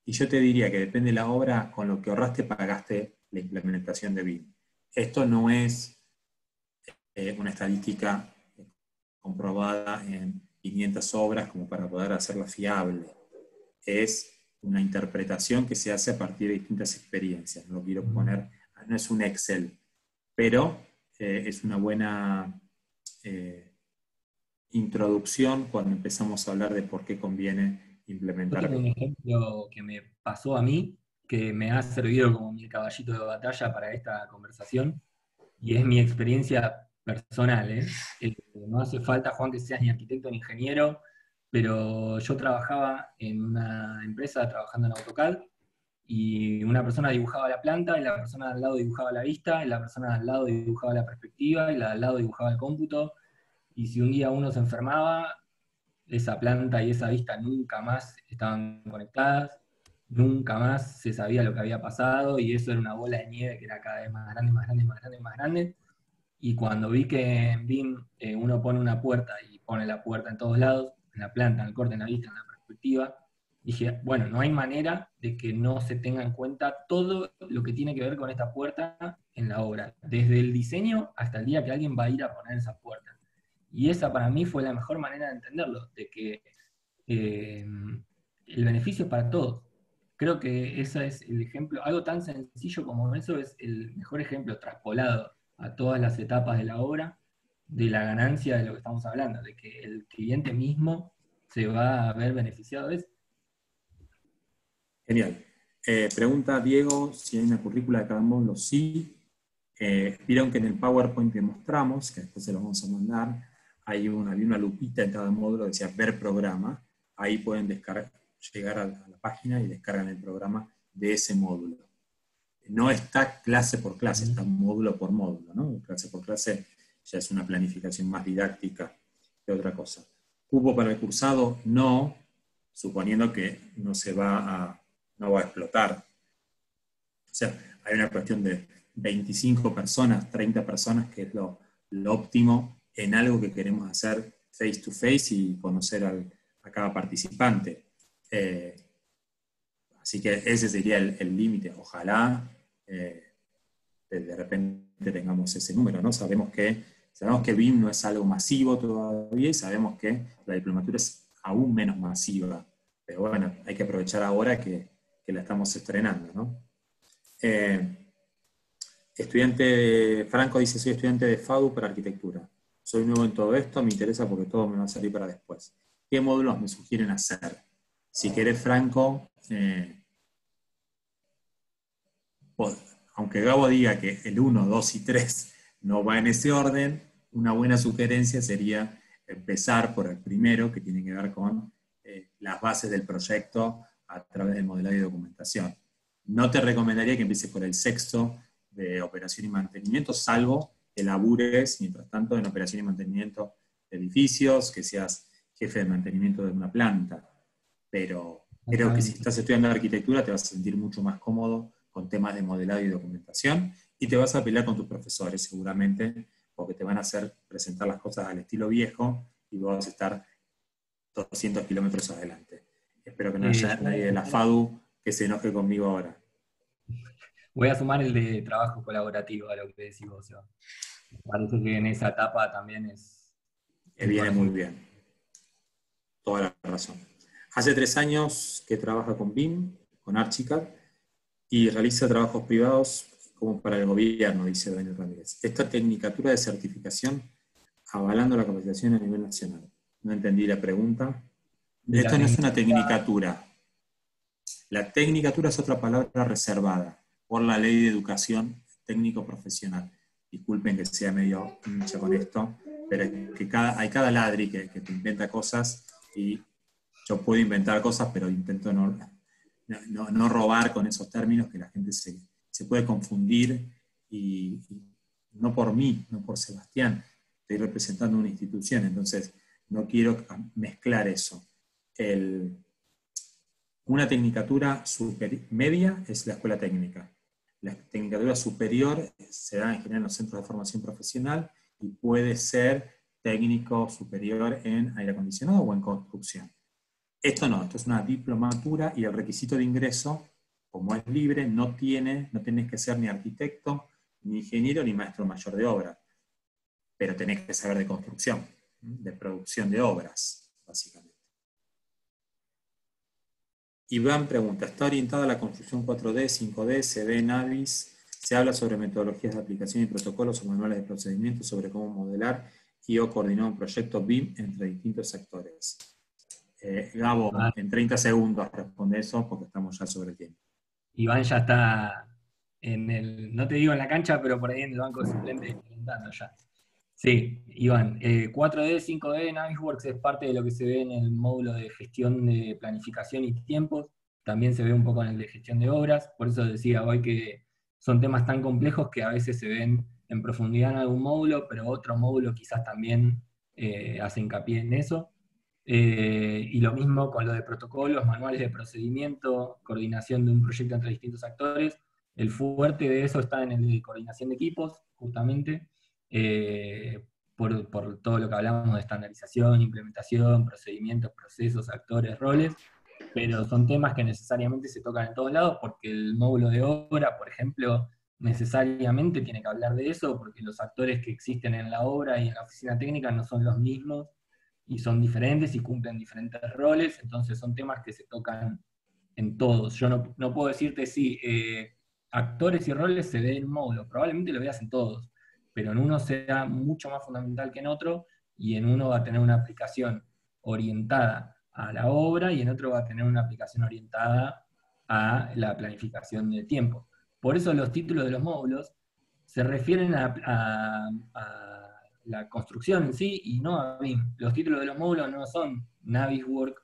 Y yo te diría que depende de la obra, con lo que ahorraste pagaste la implementación de B I M. Esto no es eh, una estadística comprobada en quinientas obras como para poder hacerla fiable. Es una interpretación que se hace a partir de distintas experiencias. No lo quiero poner, no es un Excel, pero eh, es una buena eh, introducción cuando empezamos a hablar de por qué conviene implementar. Yo tengo un ejemplo que me pasó a mí, que me ha servido como mi caballito de batalla para esta conversación, y es mi experiencia personal, ¿eh? Eh, no hace falta, Juan, que seas ni arquitecto ni ingeniero, pero yo trabajaba en una empresa trabajando en AutoCAD, y una persona dibujaba la planta, y la persona de al lado dibujaba la vista, y la persona de al lado dibujaba la perspectiva, y la de al lado dibujaba el cómputo, y si un día uno se enfermaba, esa planta y esa vista nunca más estaban conectadas, nunca más se sabía lo que había pasado, y eso era una bola de nieve que era cada vez más grande, más grande, más grande, más grande. Y cuando vi que en B I M eh, uno pone una puerta y pone la puerta en todos lados, en la planta, en el corte, en la vista, en la perspectiva, dije, bueno, no hay manera de que no se tenga en cuenta todo lo que tiene que ver con esta puerta en la obra, desde el diseño hasta el día que alguien va a ir a poner esa puerta. Y esa para mí fue la mejor manera de entenderlo, de que eh, el beneficio es para todos. Creo que ese es el ejemplo, algo tan sencillo como eso es el mejor ejemplo traspolado a todas las etapas de la obra, de la ganancia de lo que estamos hablando, de que el cliente mismo se va a ver beneficiado de eso. Genial. Eh, pregunta Diego si hay una currícula de cada módulo. Sí. Eh, vieron que en el PowerPoint que mostramos, que después se lo vamos a mandar, hay una, hay una lupita en cada módulo que decía ver programa. Ahí pueden descargar, llegar a la, a la página y descargan el programa de ese módulo. No está clase por clase, está módulo por módulo, ¿no? Clase por clase ya es una planificación más didáctica que otra cosa. ¿Cupo para el cursado? No, suponiendo que no se va a, no va a explotar. O sea, hay una cuestión de veinticinco personas, treinta personas, que es lo, lo óptimo en algo que queremos hacer face to face y conocer al, a cada participante. Eh, así que ese sería el límite. Ojalá eh, de, de repente tengamos ese número, ¿no? Sabemos que, sabemos que B I M no es algo masivo todavía y sabemos que la diplomatura es aún menos masiva. Pero bueno, hay que aprovechar ahora que, que la estamos estrenando, ¿no? Eh, Estudiante, Franco dice, soy estudiante de FADU para arquitectura. Soy nuevo en todo esto, me interesa porque todo me va a salir para después. ¿Qué módulos me sugieren hacer? Si querés, Franco, eh, pues, aunque Gabo diga que el uno, dos y tres no va en ese orden, una buena sugerencia sería empezar por el primero, que tiene que ver con eh, las bases del proyecto a través del modelado y documentación. No te recomendaría que empieces por el sexto, de operación y mantenimiento, salvo que labures, mientras tanto, en operación y mantenimiento de edificios, que seas jefe de mantenimiento de una planta. Pero creo que si estás estudiando arquitectura te vas a sentir mucho más cómodo con temas de modelado y documentación, y te vas a pelear con tus profesores seguramente, porque te van a hacer presentar las cosas al estilo viejo, y vos vas a estar doscientos kilómetros adelante. Espero que no haya nadie de la FADU que se enoje conmigo ahora. Voy a sumar el de trabajo colaborativo a lo que decís vos, Seba. Me parece que en esa etapa también es... Que viene muy bien. Toda la razón. Hace tres años que trabaja con B I M, con Archicad, y realiza trabajos privados como para el gobierno, dice Daniel Ramírez. Esta tecnicatura de certificación avalando la capacitación a nivel nacional. No entendí la pregunta. Esto no es una tecnicatura. La tecnicatura es otra palabra reservada por la Ley de Educación Técnico-Profesional. Disculpen que sea medio hincha con esto, pero es que cada, hay cada ladri que, que te inventa cosas, y yo puedo inventar cosas, pero intento no, no, no robar con esos términos, que la gente se, se puede confundir, y, y no por mí, no por Sebastián, estoy representando una institución, entonces no quiero mezclar eso. El, una tecnicatura super, media es la escuela técnica. La tecnicatura superior se da en general en los centros de formación profesional y puede ser técnico superior en aire acondicionado o en construcción. Esto no, esto es una diplomatura y el requisito de ingreso, como es libre, no tiene, no tenés que ser ni arquitecto, ni ingeniero, ni maestro mayor de obra, pero tenés que saber de construcción, de producción de obras, básicamente. Iván pregunta, ¿está orientada a la construcción cuatro D, cinco D, C V, Navis? Se habla sobre metodologías de aplicación y protocolos o manuales de procedimientos sobre cómo modelar y o coordinar un proyecto B I M entre distintos sectores. Eh, Gabo, Iván, en treinta segundos responde eso porque estamos ya sobre el tiempo. Iván ya está en el, no te digo en la cancha, pero por ahí en el banco de suplentes calentando ya. Sí, Iván, eh, cuatro D, cinco D, Navisworks es parte de lo que se ve en el módulo de gestión de planificación y tiempos, también se ve un poco en el de gestión de obras, por eso decía hoy que son temas tan complejos que a veces se ven en profundidad en algún módulo, pero otro módulo quizás también eh, hace hincapié en eso. Eh, y lo mismo con lo de protocolos, manuales de procedimiento, coordinación de un proyecto entre distintos actores. El fuerte de eso está en el de coordinación de equipos, justamente, eh, por, por todo lo que hablamos de estandarización, implementación, procedimientos, procesos, actores, roles, pero son temas que necesariamente se tocan en todos lados, porque el módulo de obra, por ejemplo, necesariamente tiene que hablar de eso, porque los actores que existen en la obra y en la oficina técnica no son los mismos, y son diferentes y cumplen diferentes roles, entonces son temas que se tocan en todos. Yo no, no puedo decirte si eh, actores y roles se ven en un módulo, probablemente lo veas en todos, pero en uno sea mucho más fundamental que en otro, y en uno va a tener una aplicación orientada a la obra, y en otro va a tener una aplicación orientada a la planificación del tiempo. Por eso los títulos de los módulos se refieren a, a, a la construcción en sí y no a B I M. Los títulos de los módulos no son Navisworks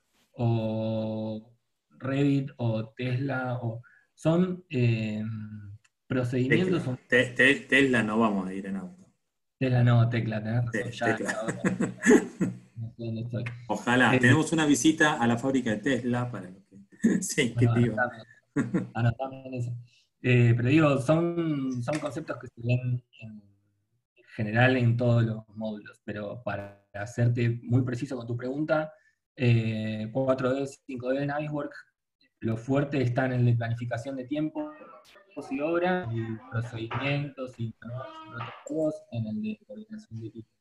o Revit o Tesla, o, son eh, procedimientos. Tecla. Te, te, Tesla no vamos a ir en auto. Tecla no, Tecla, tenés razón, Te, ya tecla. ahora. No sé dónde estoy. Ojalá, Eh, tenemos una visita a la fábrica de Tesla para los que se bueno, inscriban. anotame, anotame en eso. Eh, pero digo, son, son conceptos que se ven en general en todos los módulos, pero para hacerte muy preciso con tu pregunta, eh, cuatro D, cinco D, Navisworks, lo fuerte está en el de planificación de tiempo y obra, y procedimientos y protocolos en el de coordinación de equipo.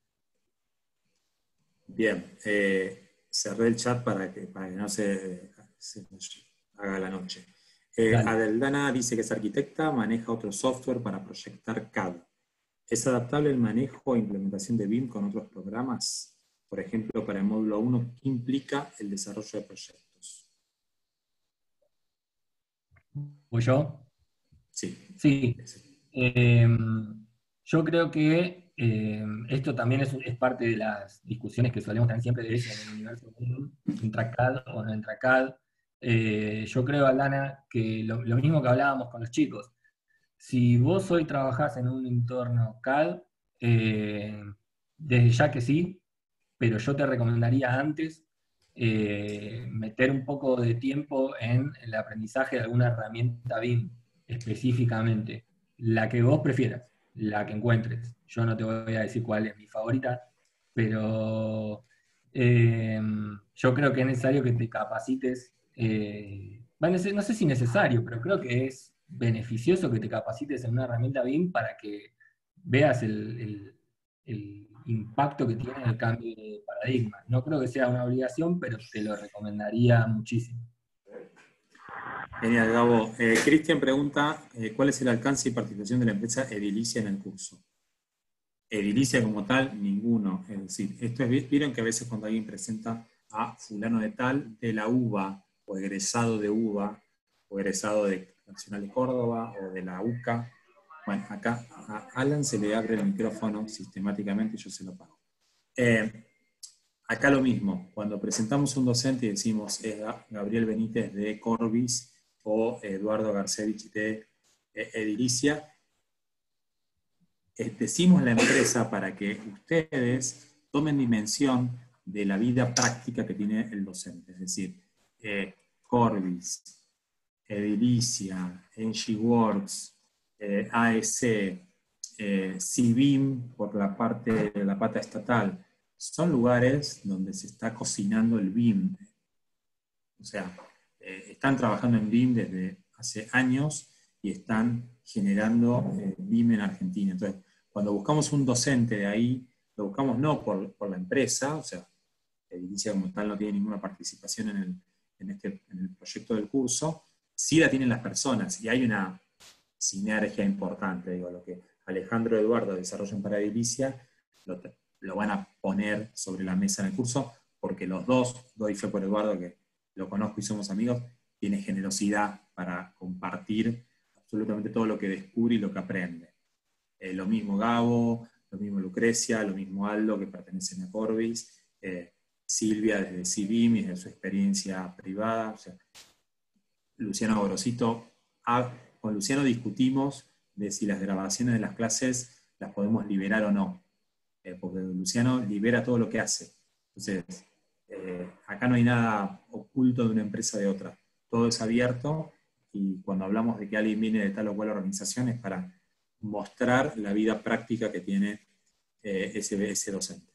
Bien, eh, cerré el chat para que, para que no se, se haga la noche. Eh, Adeldana dice que es arquitecta, maneja otro software para proyectar C A D. ¿Es adaptable el manejo e implementación de B I M con otros programas? Por ejemplo, para el módulo uno, ¿qué implica el desarrollo de proyectos? ¿Voy yo? Sí. Sí. Eh, yo creo que eh, esto también es, es parte de las discusiones que solemos tener siempre de eso en el universo B I M, entra C A D o no entra C A D. Eh, yo creo, Alana, que lo, lo mismo que hablábamos con los chicos, si vos hoy trabajás en un entorno C A D, eh, desde ya que sí, pero yo te recomendaría antes eh, meter un poco de tiempo en el aprendizaje de alguna herramienta B I M específicamente, la que vos prefieras, la que encuentres. Yo no te voy a decir cuál es mi favorita, pero eh, yo creo que es necesario que te capacites. Eh, bueno, no sé si necesario, pero creo que es beneficioso que te capacites en una herramienta B I M para que veas el, el, el impacto que tiene el cambio de paradigma. No creo que sea una obligación, pero te lo recomendaría muchísimo. Genial, Gabo. Eh, Cristian pregunta, eh, ¿cuál es el alcance y participación de la empresa Edilicia en el curso? Edilicia como tal, ninguno. Es decir, esto es, vieron que a veces cuando alguien presenta a fulano de tal, de la U B A, o egresado de U B A, o egresado de Nacional de Córdoba, o de la U C A, bueno, acá a Alan se le abre el micrófono sistemáticamente y yo se lo pago. Eh, acá lo mismo, cuando presentamos un docente y decimos es Gabriel Benítez de Corbis o Eduardo Garcevich de Edilicia, decimos la empresa para que ustedes tomen dimensión de la vida práctica que tiene el docente. Es decir, eh, Corbis, Edilicia, NGWorks, eh, A E C, eh, C B I M por la parte de la pata estatal, son lugares donde se está cocinando el B I M. O sea, eh, están trabajando en B I M desde hace años y están generando eh, B I M en Argentina. Entonces, cuando buscamos un docente de ahí, lo buscamos no por, por la empresa, o sea, Edilicia como tal no tiene ninguna participación en el, en, este, en el proyecto del curso, sí la tienen las personas, y hay una sinergia importante, digo, lo que Alejandro y Eduardo desarrollan para Edilicia, lo, lo van a poner sobre la mesa en el curso, porque los dos, doy fe por Eduardo, que lo conozco y somos amigos, tiene generosidad para compartir absolutamente todo lo que descubre y lo que aprende. Eh, lo mismo Gabo, lo mismo Lucrecia, lo mismo Aldo, que pertenecen a Corbis, eh, Silvia desde C B I M y desde su experiencia privada. O sea, Luciano Gorosito, ah, con Luciano discutimos de si las grabaciones de las clases las podemos liberar o no, eh, porque Luciano libera todo lo que hace. Entonces, eh, acá no hay nada oculto de una empresa de otra, todo es abierto, y cuando hablamos de que alguien viene de tal o cual organización es para mostrar la vida práctica que tiene eh, ese, ese docente.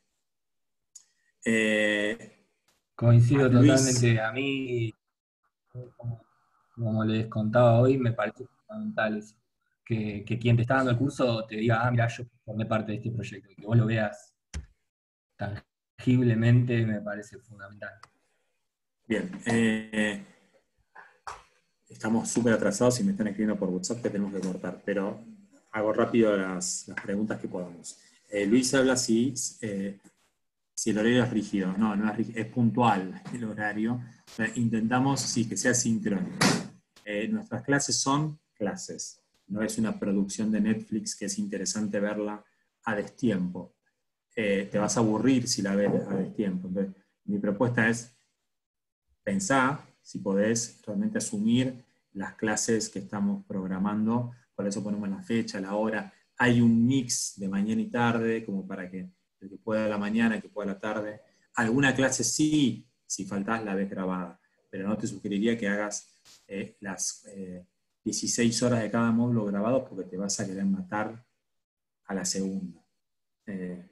Eh, Coincido Luis, totalmente. A mí, como, como les contaba hoy, me parece fundamental eso. Que, que quien te está dando el curso te diga, ah, mira, yo formé parte de este proyecto. Y que vos lo veas tangiblemente me parece fundamental. Bien. Eh, estamos súper atrasados y me están escribiendo por WhatsApp que tenemos que cortar, pero hago rápido las, las preguntas que podamos. Eh, Luis habla si, eh, si el horario es rígido. No, no es rígido, es puntual el horario. Eh, intentamos sí, que sea sincrónico. Eh, nuestras clases son clases. No es una producción de Netflix que es interesante verla a destiempo. Eh, te vas a aburrir si la ves a destiempo. Entonces, mi propuesta es pensar si podés realmente asumir las clases que estamos programando, por eso ponemos la fecha, la hora. Hay un mix de mañana y tarde, como para que el que pueda a la mañana, el que pueda a la tarde. Alguna clase sí, si faltás la ves grabada, pero no te sugeriría que hagas eh, las eh, dieciséis horas de cada módulo grabado, porque te vas a querer matar a la segunda. Eh,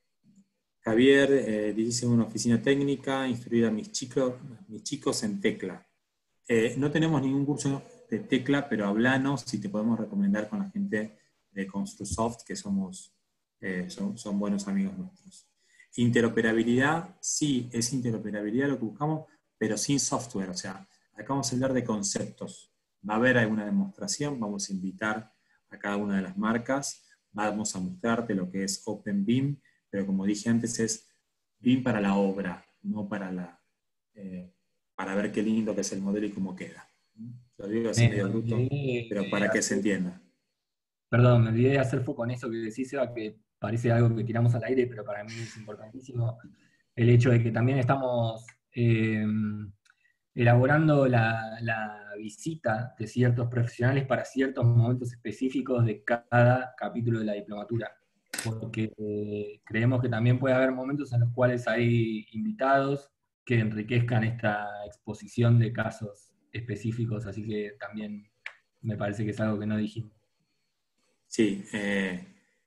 Javier eh, dice una oficina técnica, instruir a mis chicos, mis chicos en tecla. Eh, no tenemos ningún curso de tecla, pero hablanos si te podemos recomendar con la gente de Construsoft, que somos, eh, son, son buenos amigos nuestros. Interoperabilidad, sí, es interoperabilidad lo que buscamos, pero sin software. O sea, acá vamos a hablar de conceptos. Va a haber alguna demostración, vamos a invitar a cada una de las marcas, vamos a mostrarte lo que es OpenBIM, pero como dije antes, es B I M para la obra, no para, la, eh, para ver qué lindo que es el modelo y cómo queda. Lo digo así medio bruto, pero para que se entienda. Perdón, me olvidé de hacer foco en eso que decís, Seba, que parece algo que tiramos al aire, pero para mí es importantísimo el hecho de que también estamos eh, elaborando la, la visita de ciertos profesionales para ciertos momentos específicos de cada capítulo de la diplomatura. Porque eh, creemos que también puede haber momentos en los cuales hay invitados que enriquezcan esta exposición de casos específicos, así que también me parece que es algo que no dijimos. Sí, eh,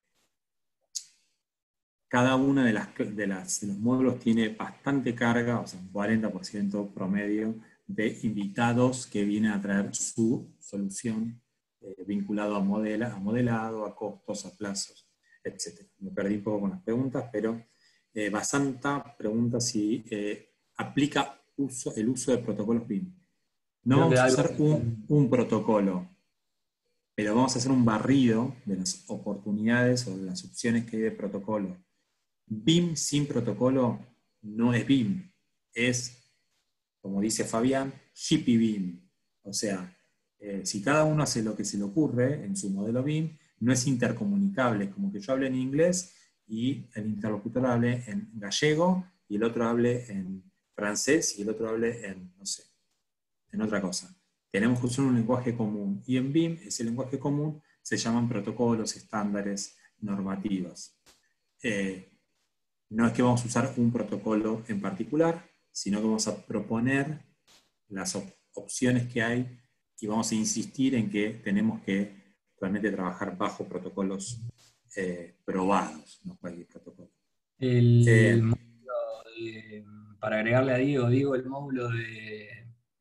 cada uno de, las, de, las, de los módulos tiene bastante carga, o sea, un cuarenta por ciento promedio de invitados que vienen a traer su solución eh, vinculado a, modela, a modelado, a costos, a plazos, etcétera. Me perdí un poco con las preguntas, pero eh, Basanta pregunta si eh, aplica uso, el uso de protocolos B I M. No vamos a usar un, un protocolo, pero vamos a hacer un barrido de las oportunidades o de las opciones que hay de protocolo. B I M sin protocolo no es B I M, es, como dice Fabián, hippie B I M. O sea, eh, si cada uno hace lo que se le ocurre en su modelo B I M, no es intercomunicable, como que yo hable en inglés y el interlocutor hable en gallego y el otro hable en francés y el otro hable en, no sé, en otra cosa. Tenemos que usar un lenguaje común y en B I M ese lenguaje común se llaman protocolos, estándares, normativas. Eh, no es que vamos a usar un protocolo en particular, sino que vamos a proponer las op opciones que hay y vamos a insistir en que tenemos que realmente trabajar bajo protocolos eh, probados, no cualquier protocolo. El Eh, módulo de, para agregarle a Diego, Diego, el módulo de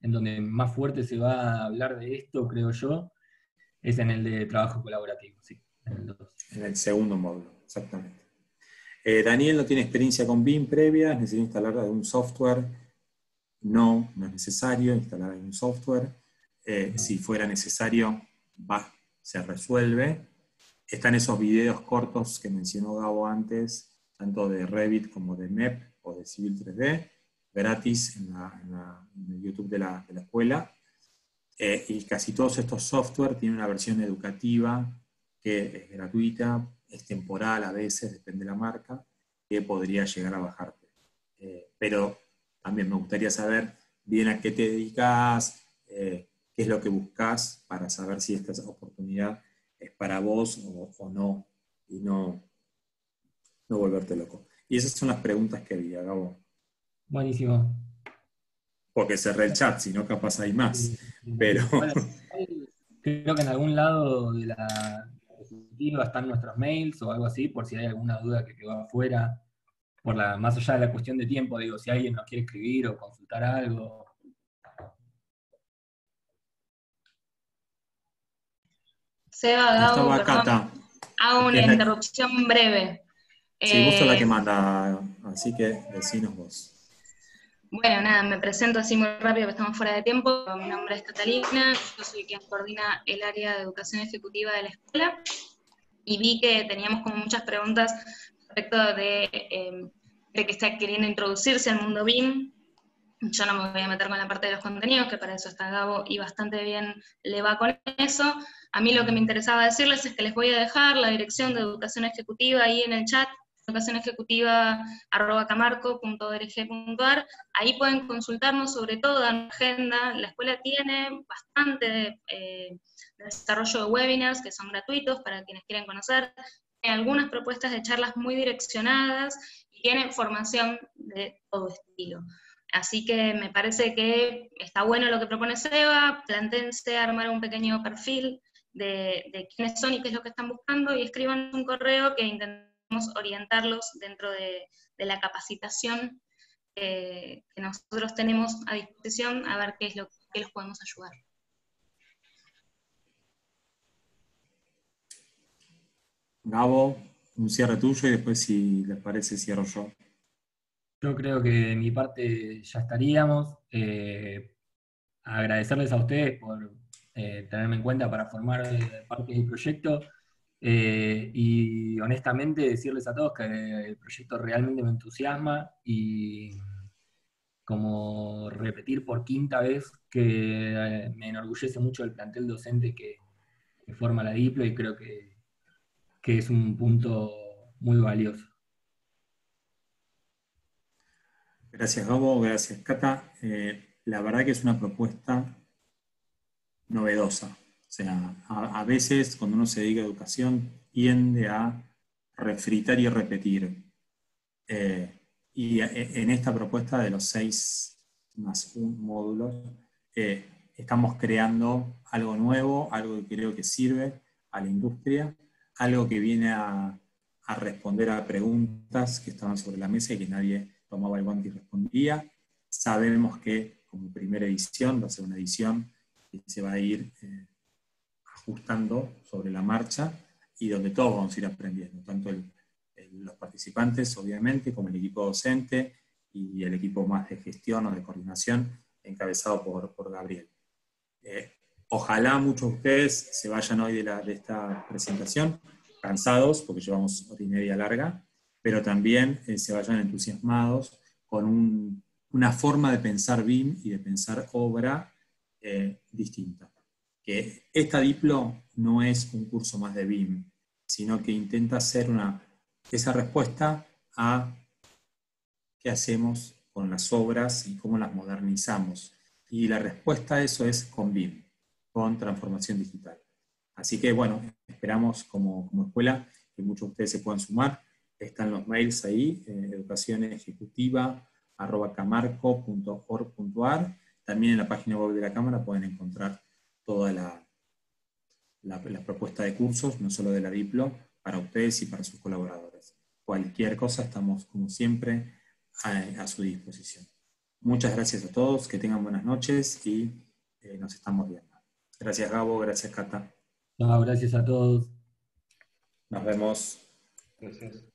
en donde más fuerte se va a hablar de esto, creo yo, es en el de trabajo colaborativo, sí, en el dos. En el segundo módulo, exactamente. Eh, Daniel no tiene experiencia con B I M previa, necesita instalar algún software. No, no es necesario instalar algún software. Eh, si fuera necesario, va, se resuelve. Están esos videos cortos que mencionó Gabo antes, tanto de Revit como de M E P o de Civil tres D, gratis en, la, en, la, en el YouTube de la, de la escuela. Eh, y casi todos estos software tienen una versión educativa que es gratuita, es temporal a veces, depende de la marca, que podría llegar a bajarte. Eh, pero también me gustaría saber bien a qué te dedicas, eh, qué es lo que buscas para saber si esta oportunidad es para vos o, o no, y no, no volverte loco. Y esas son las preguntas que había, Gabo. Buenísimo. Porque cerré el chat, si no capaz hay más. Pero... Bueno, creo que en algún lado de la diapositiva están nuestros mails o algo así, por si hay alguna duda que quedó afuera, por la, más allá de la cuestión de tiempo, digo, si alguien nos quiere escribir o consultar algo. Seba, Gabo, Estaba Cata. hago una interrupción breve. Sí, vos sos la Eh, que manda, así que decinos vos. Bueno, nada, me presento así muy rápido, que estamos fuera de tiempo. Mi nombre es Catalina, yo soy quien coordina el área de educación ejecutiva de la escuela, y vi que teníamos como muchas preguntas respecto de, eh, de que está queriendo introducirse al mundo B I M. Yo no me voy a meter con la parte de los contenidos, que para eso está Gabo, y bastante bien le va con eso. A mí lo que me interesaba decirles es que les voy a dejar la dirección de educación ejecutiva ahí en el chat, educación ejecutiva arroba camarco punto org punto ar. Ahí pueden consultarnos sobre toda la agenda. La escuela tiene bastante eh, desarrollo de webinars que son gratuitos para quienes quieren conocer. Tiene algunas propuestas de charlas muy direccionadas y tiene formación de todo estilo. Así que me parece que está bueno lo que propone Seba. Plantéense armar un pequeño perfil de, de quiénes son y qué es lo que están buscando, y escriban un correo que intentemos orientarlos dentro de, de la capacitación eh, que nosotros tenemos a disposición, a ver qué es lo que los podemos ayudar. Gabo, un cierre tuyo y después, si les parece, cierro yo. Yo creo que de mi parte ya estaríamos. Eh, agradecerles a ustedes por eh, tenerme en cuenta para formar parte del proyecto. Eh, y honestamente decirles a todos que el proyecto realmente me entusiasma, y como repetir por quinta vez que me enorgullece mucho el plantel docente que, que forma la Diplo, y creo que, que es un punto muy valioso. Gracias, Gabo, gracias, Cata. Eh, la verdad que es una propuesta novedosa. O sea, a, a veces cuando uno se dedica a educación tiende a refritar y repetir. Eh, y en esta propuesta de los seis más un módulos, eh, estamos creando algo nuevo, algo que creo que sirve a la industria, algo que viene a, a responder a preguntas que estaban sobre la mesa y que nadie tomaba el guante y respondía. Sabemos que como primera edición va a ser una edición que se va a ir eh, ajustando sobre la marcha, y donde todos vamos a ir aprendiendo, tanto el, el, los participantes, obviamente, como el equipo docente y el equipo más de gestión o de coordinación, encabezado por, por Gabriel. Eh, ojalá muchos de ustedes se vayan hoy de, la, de esta presentación cansados, porque llevamos hora y media larga, pero también eh, se vayan entusiasmados con un, una forma de pensar B I M y de pensar obra eh, distinta. Que esta Diplo no es un curso más de B I M, sino que intenta hacer una, esa respuesta a qué hacemos con las obras y cómo las modernizamos. Y la respuesta a eso es con B I M, con transformación digital. Así que bueno, esperamos como, como escuela que muchos de ustedes se puedan sumar. Están los mails ahí, eh, educación ejecutiva arroba camarco punto org punto ar. También en la página web de la Cámara pueden encontrar toda la, la, la propuesta de cursos, no solo de la Diplo, para ustedes y para sus colaboradores. Cualquier cosa estamos, como siempre, a, a su disposición. Muchas gracias a todos, que tengan buenas noches y eh, nos estamos viendo. Gracias Gabo, gracias Cata. No, gracias a todos. Nos vemos. Gracias.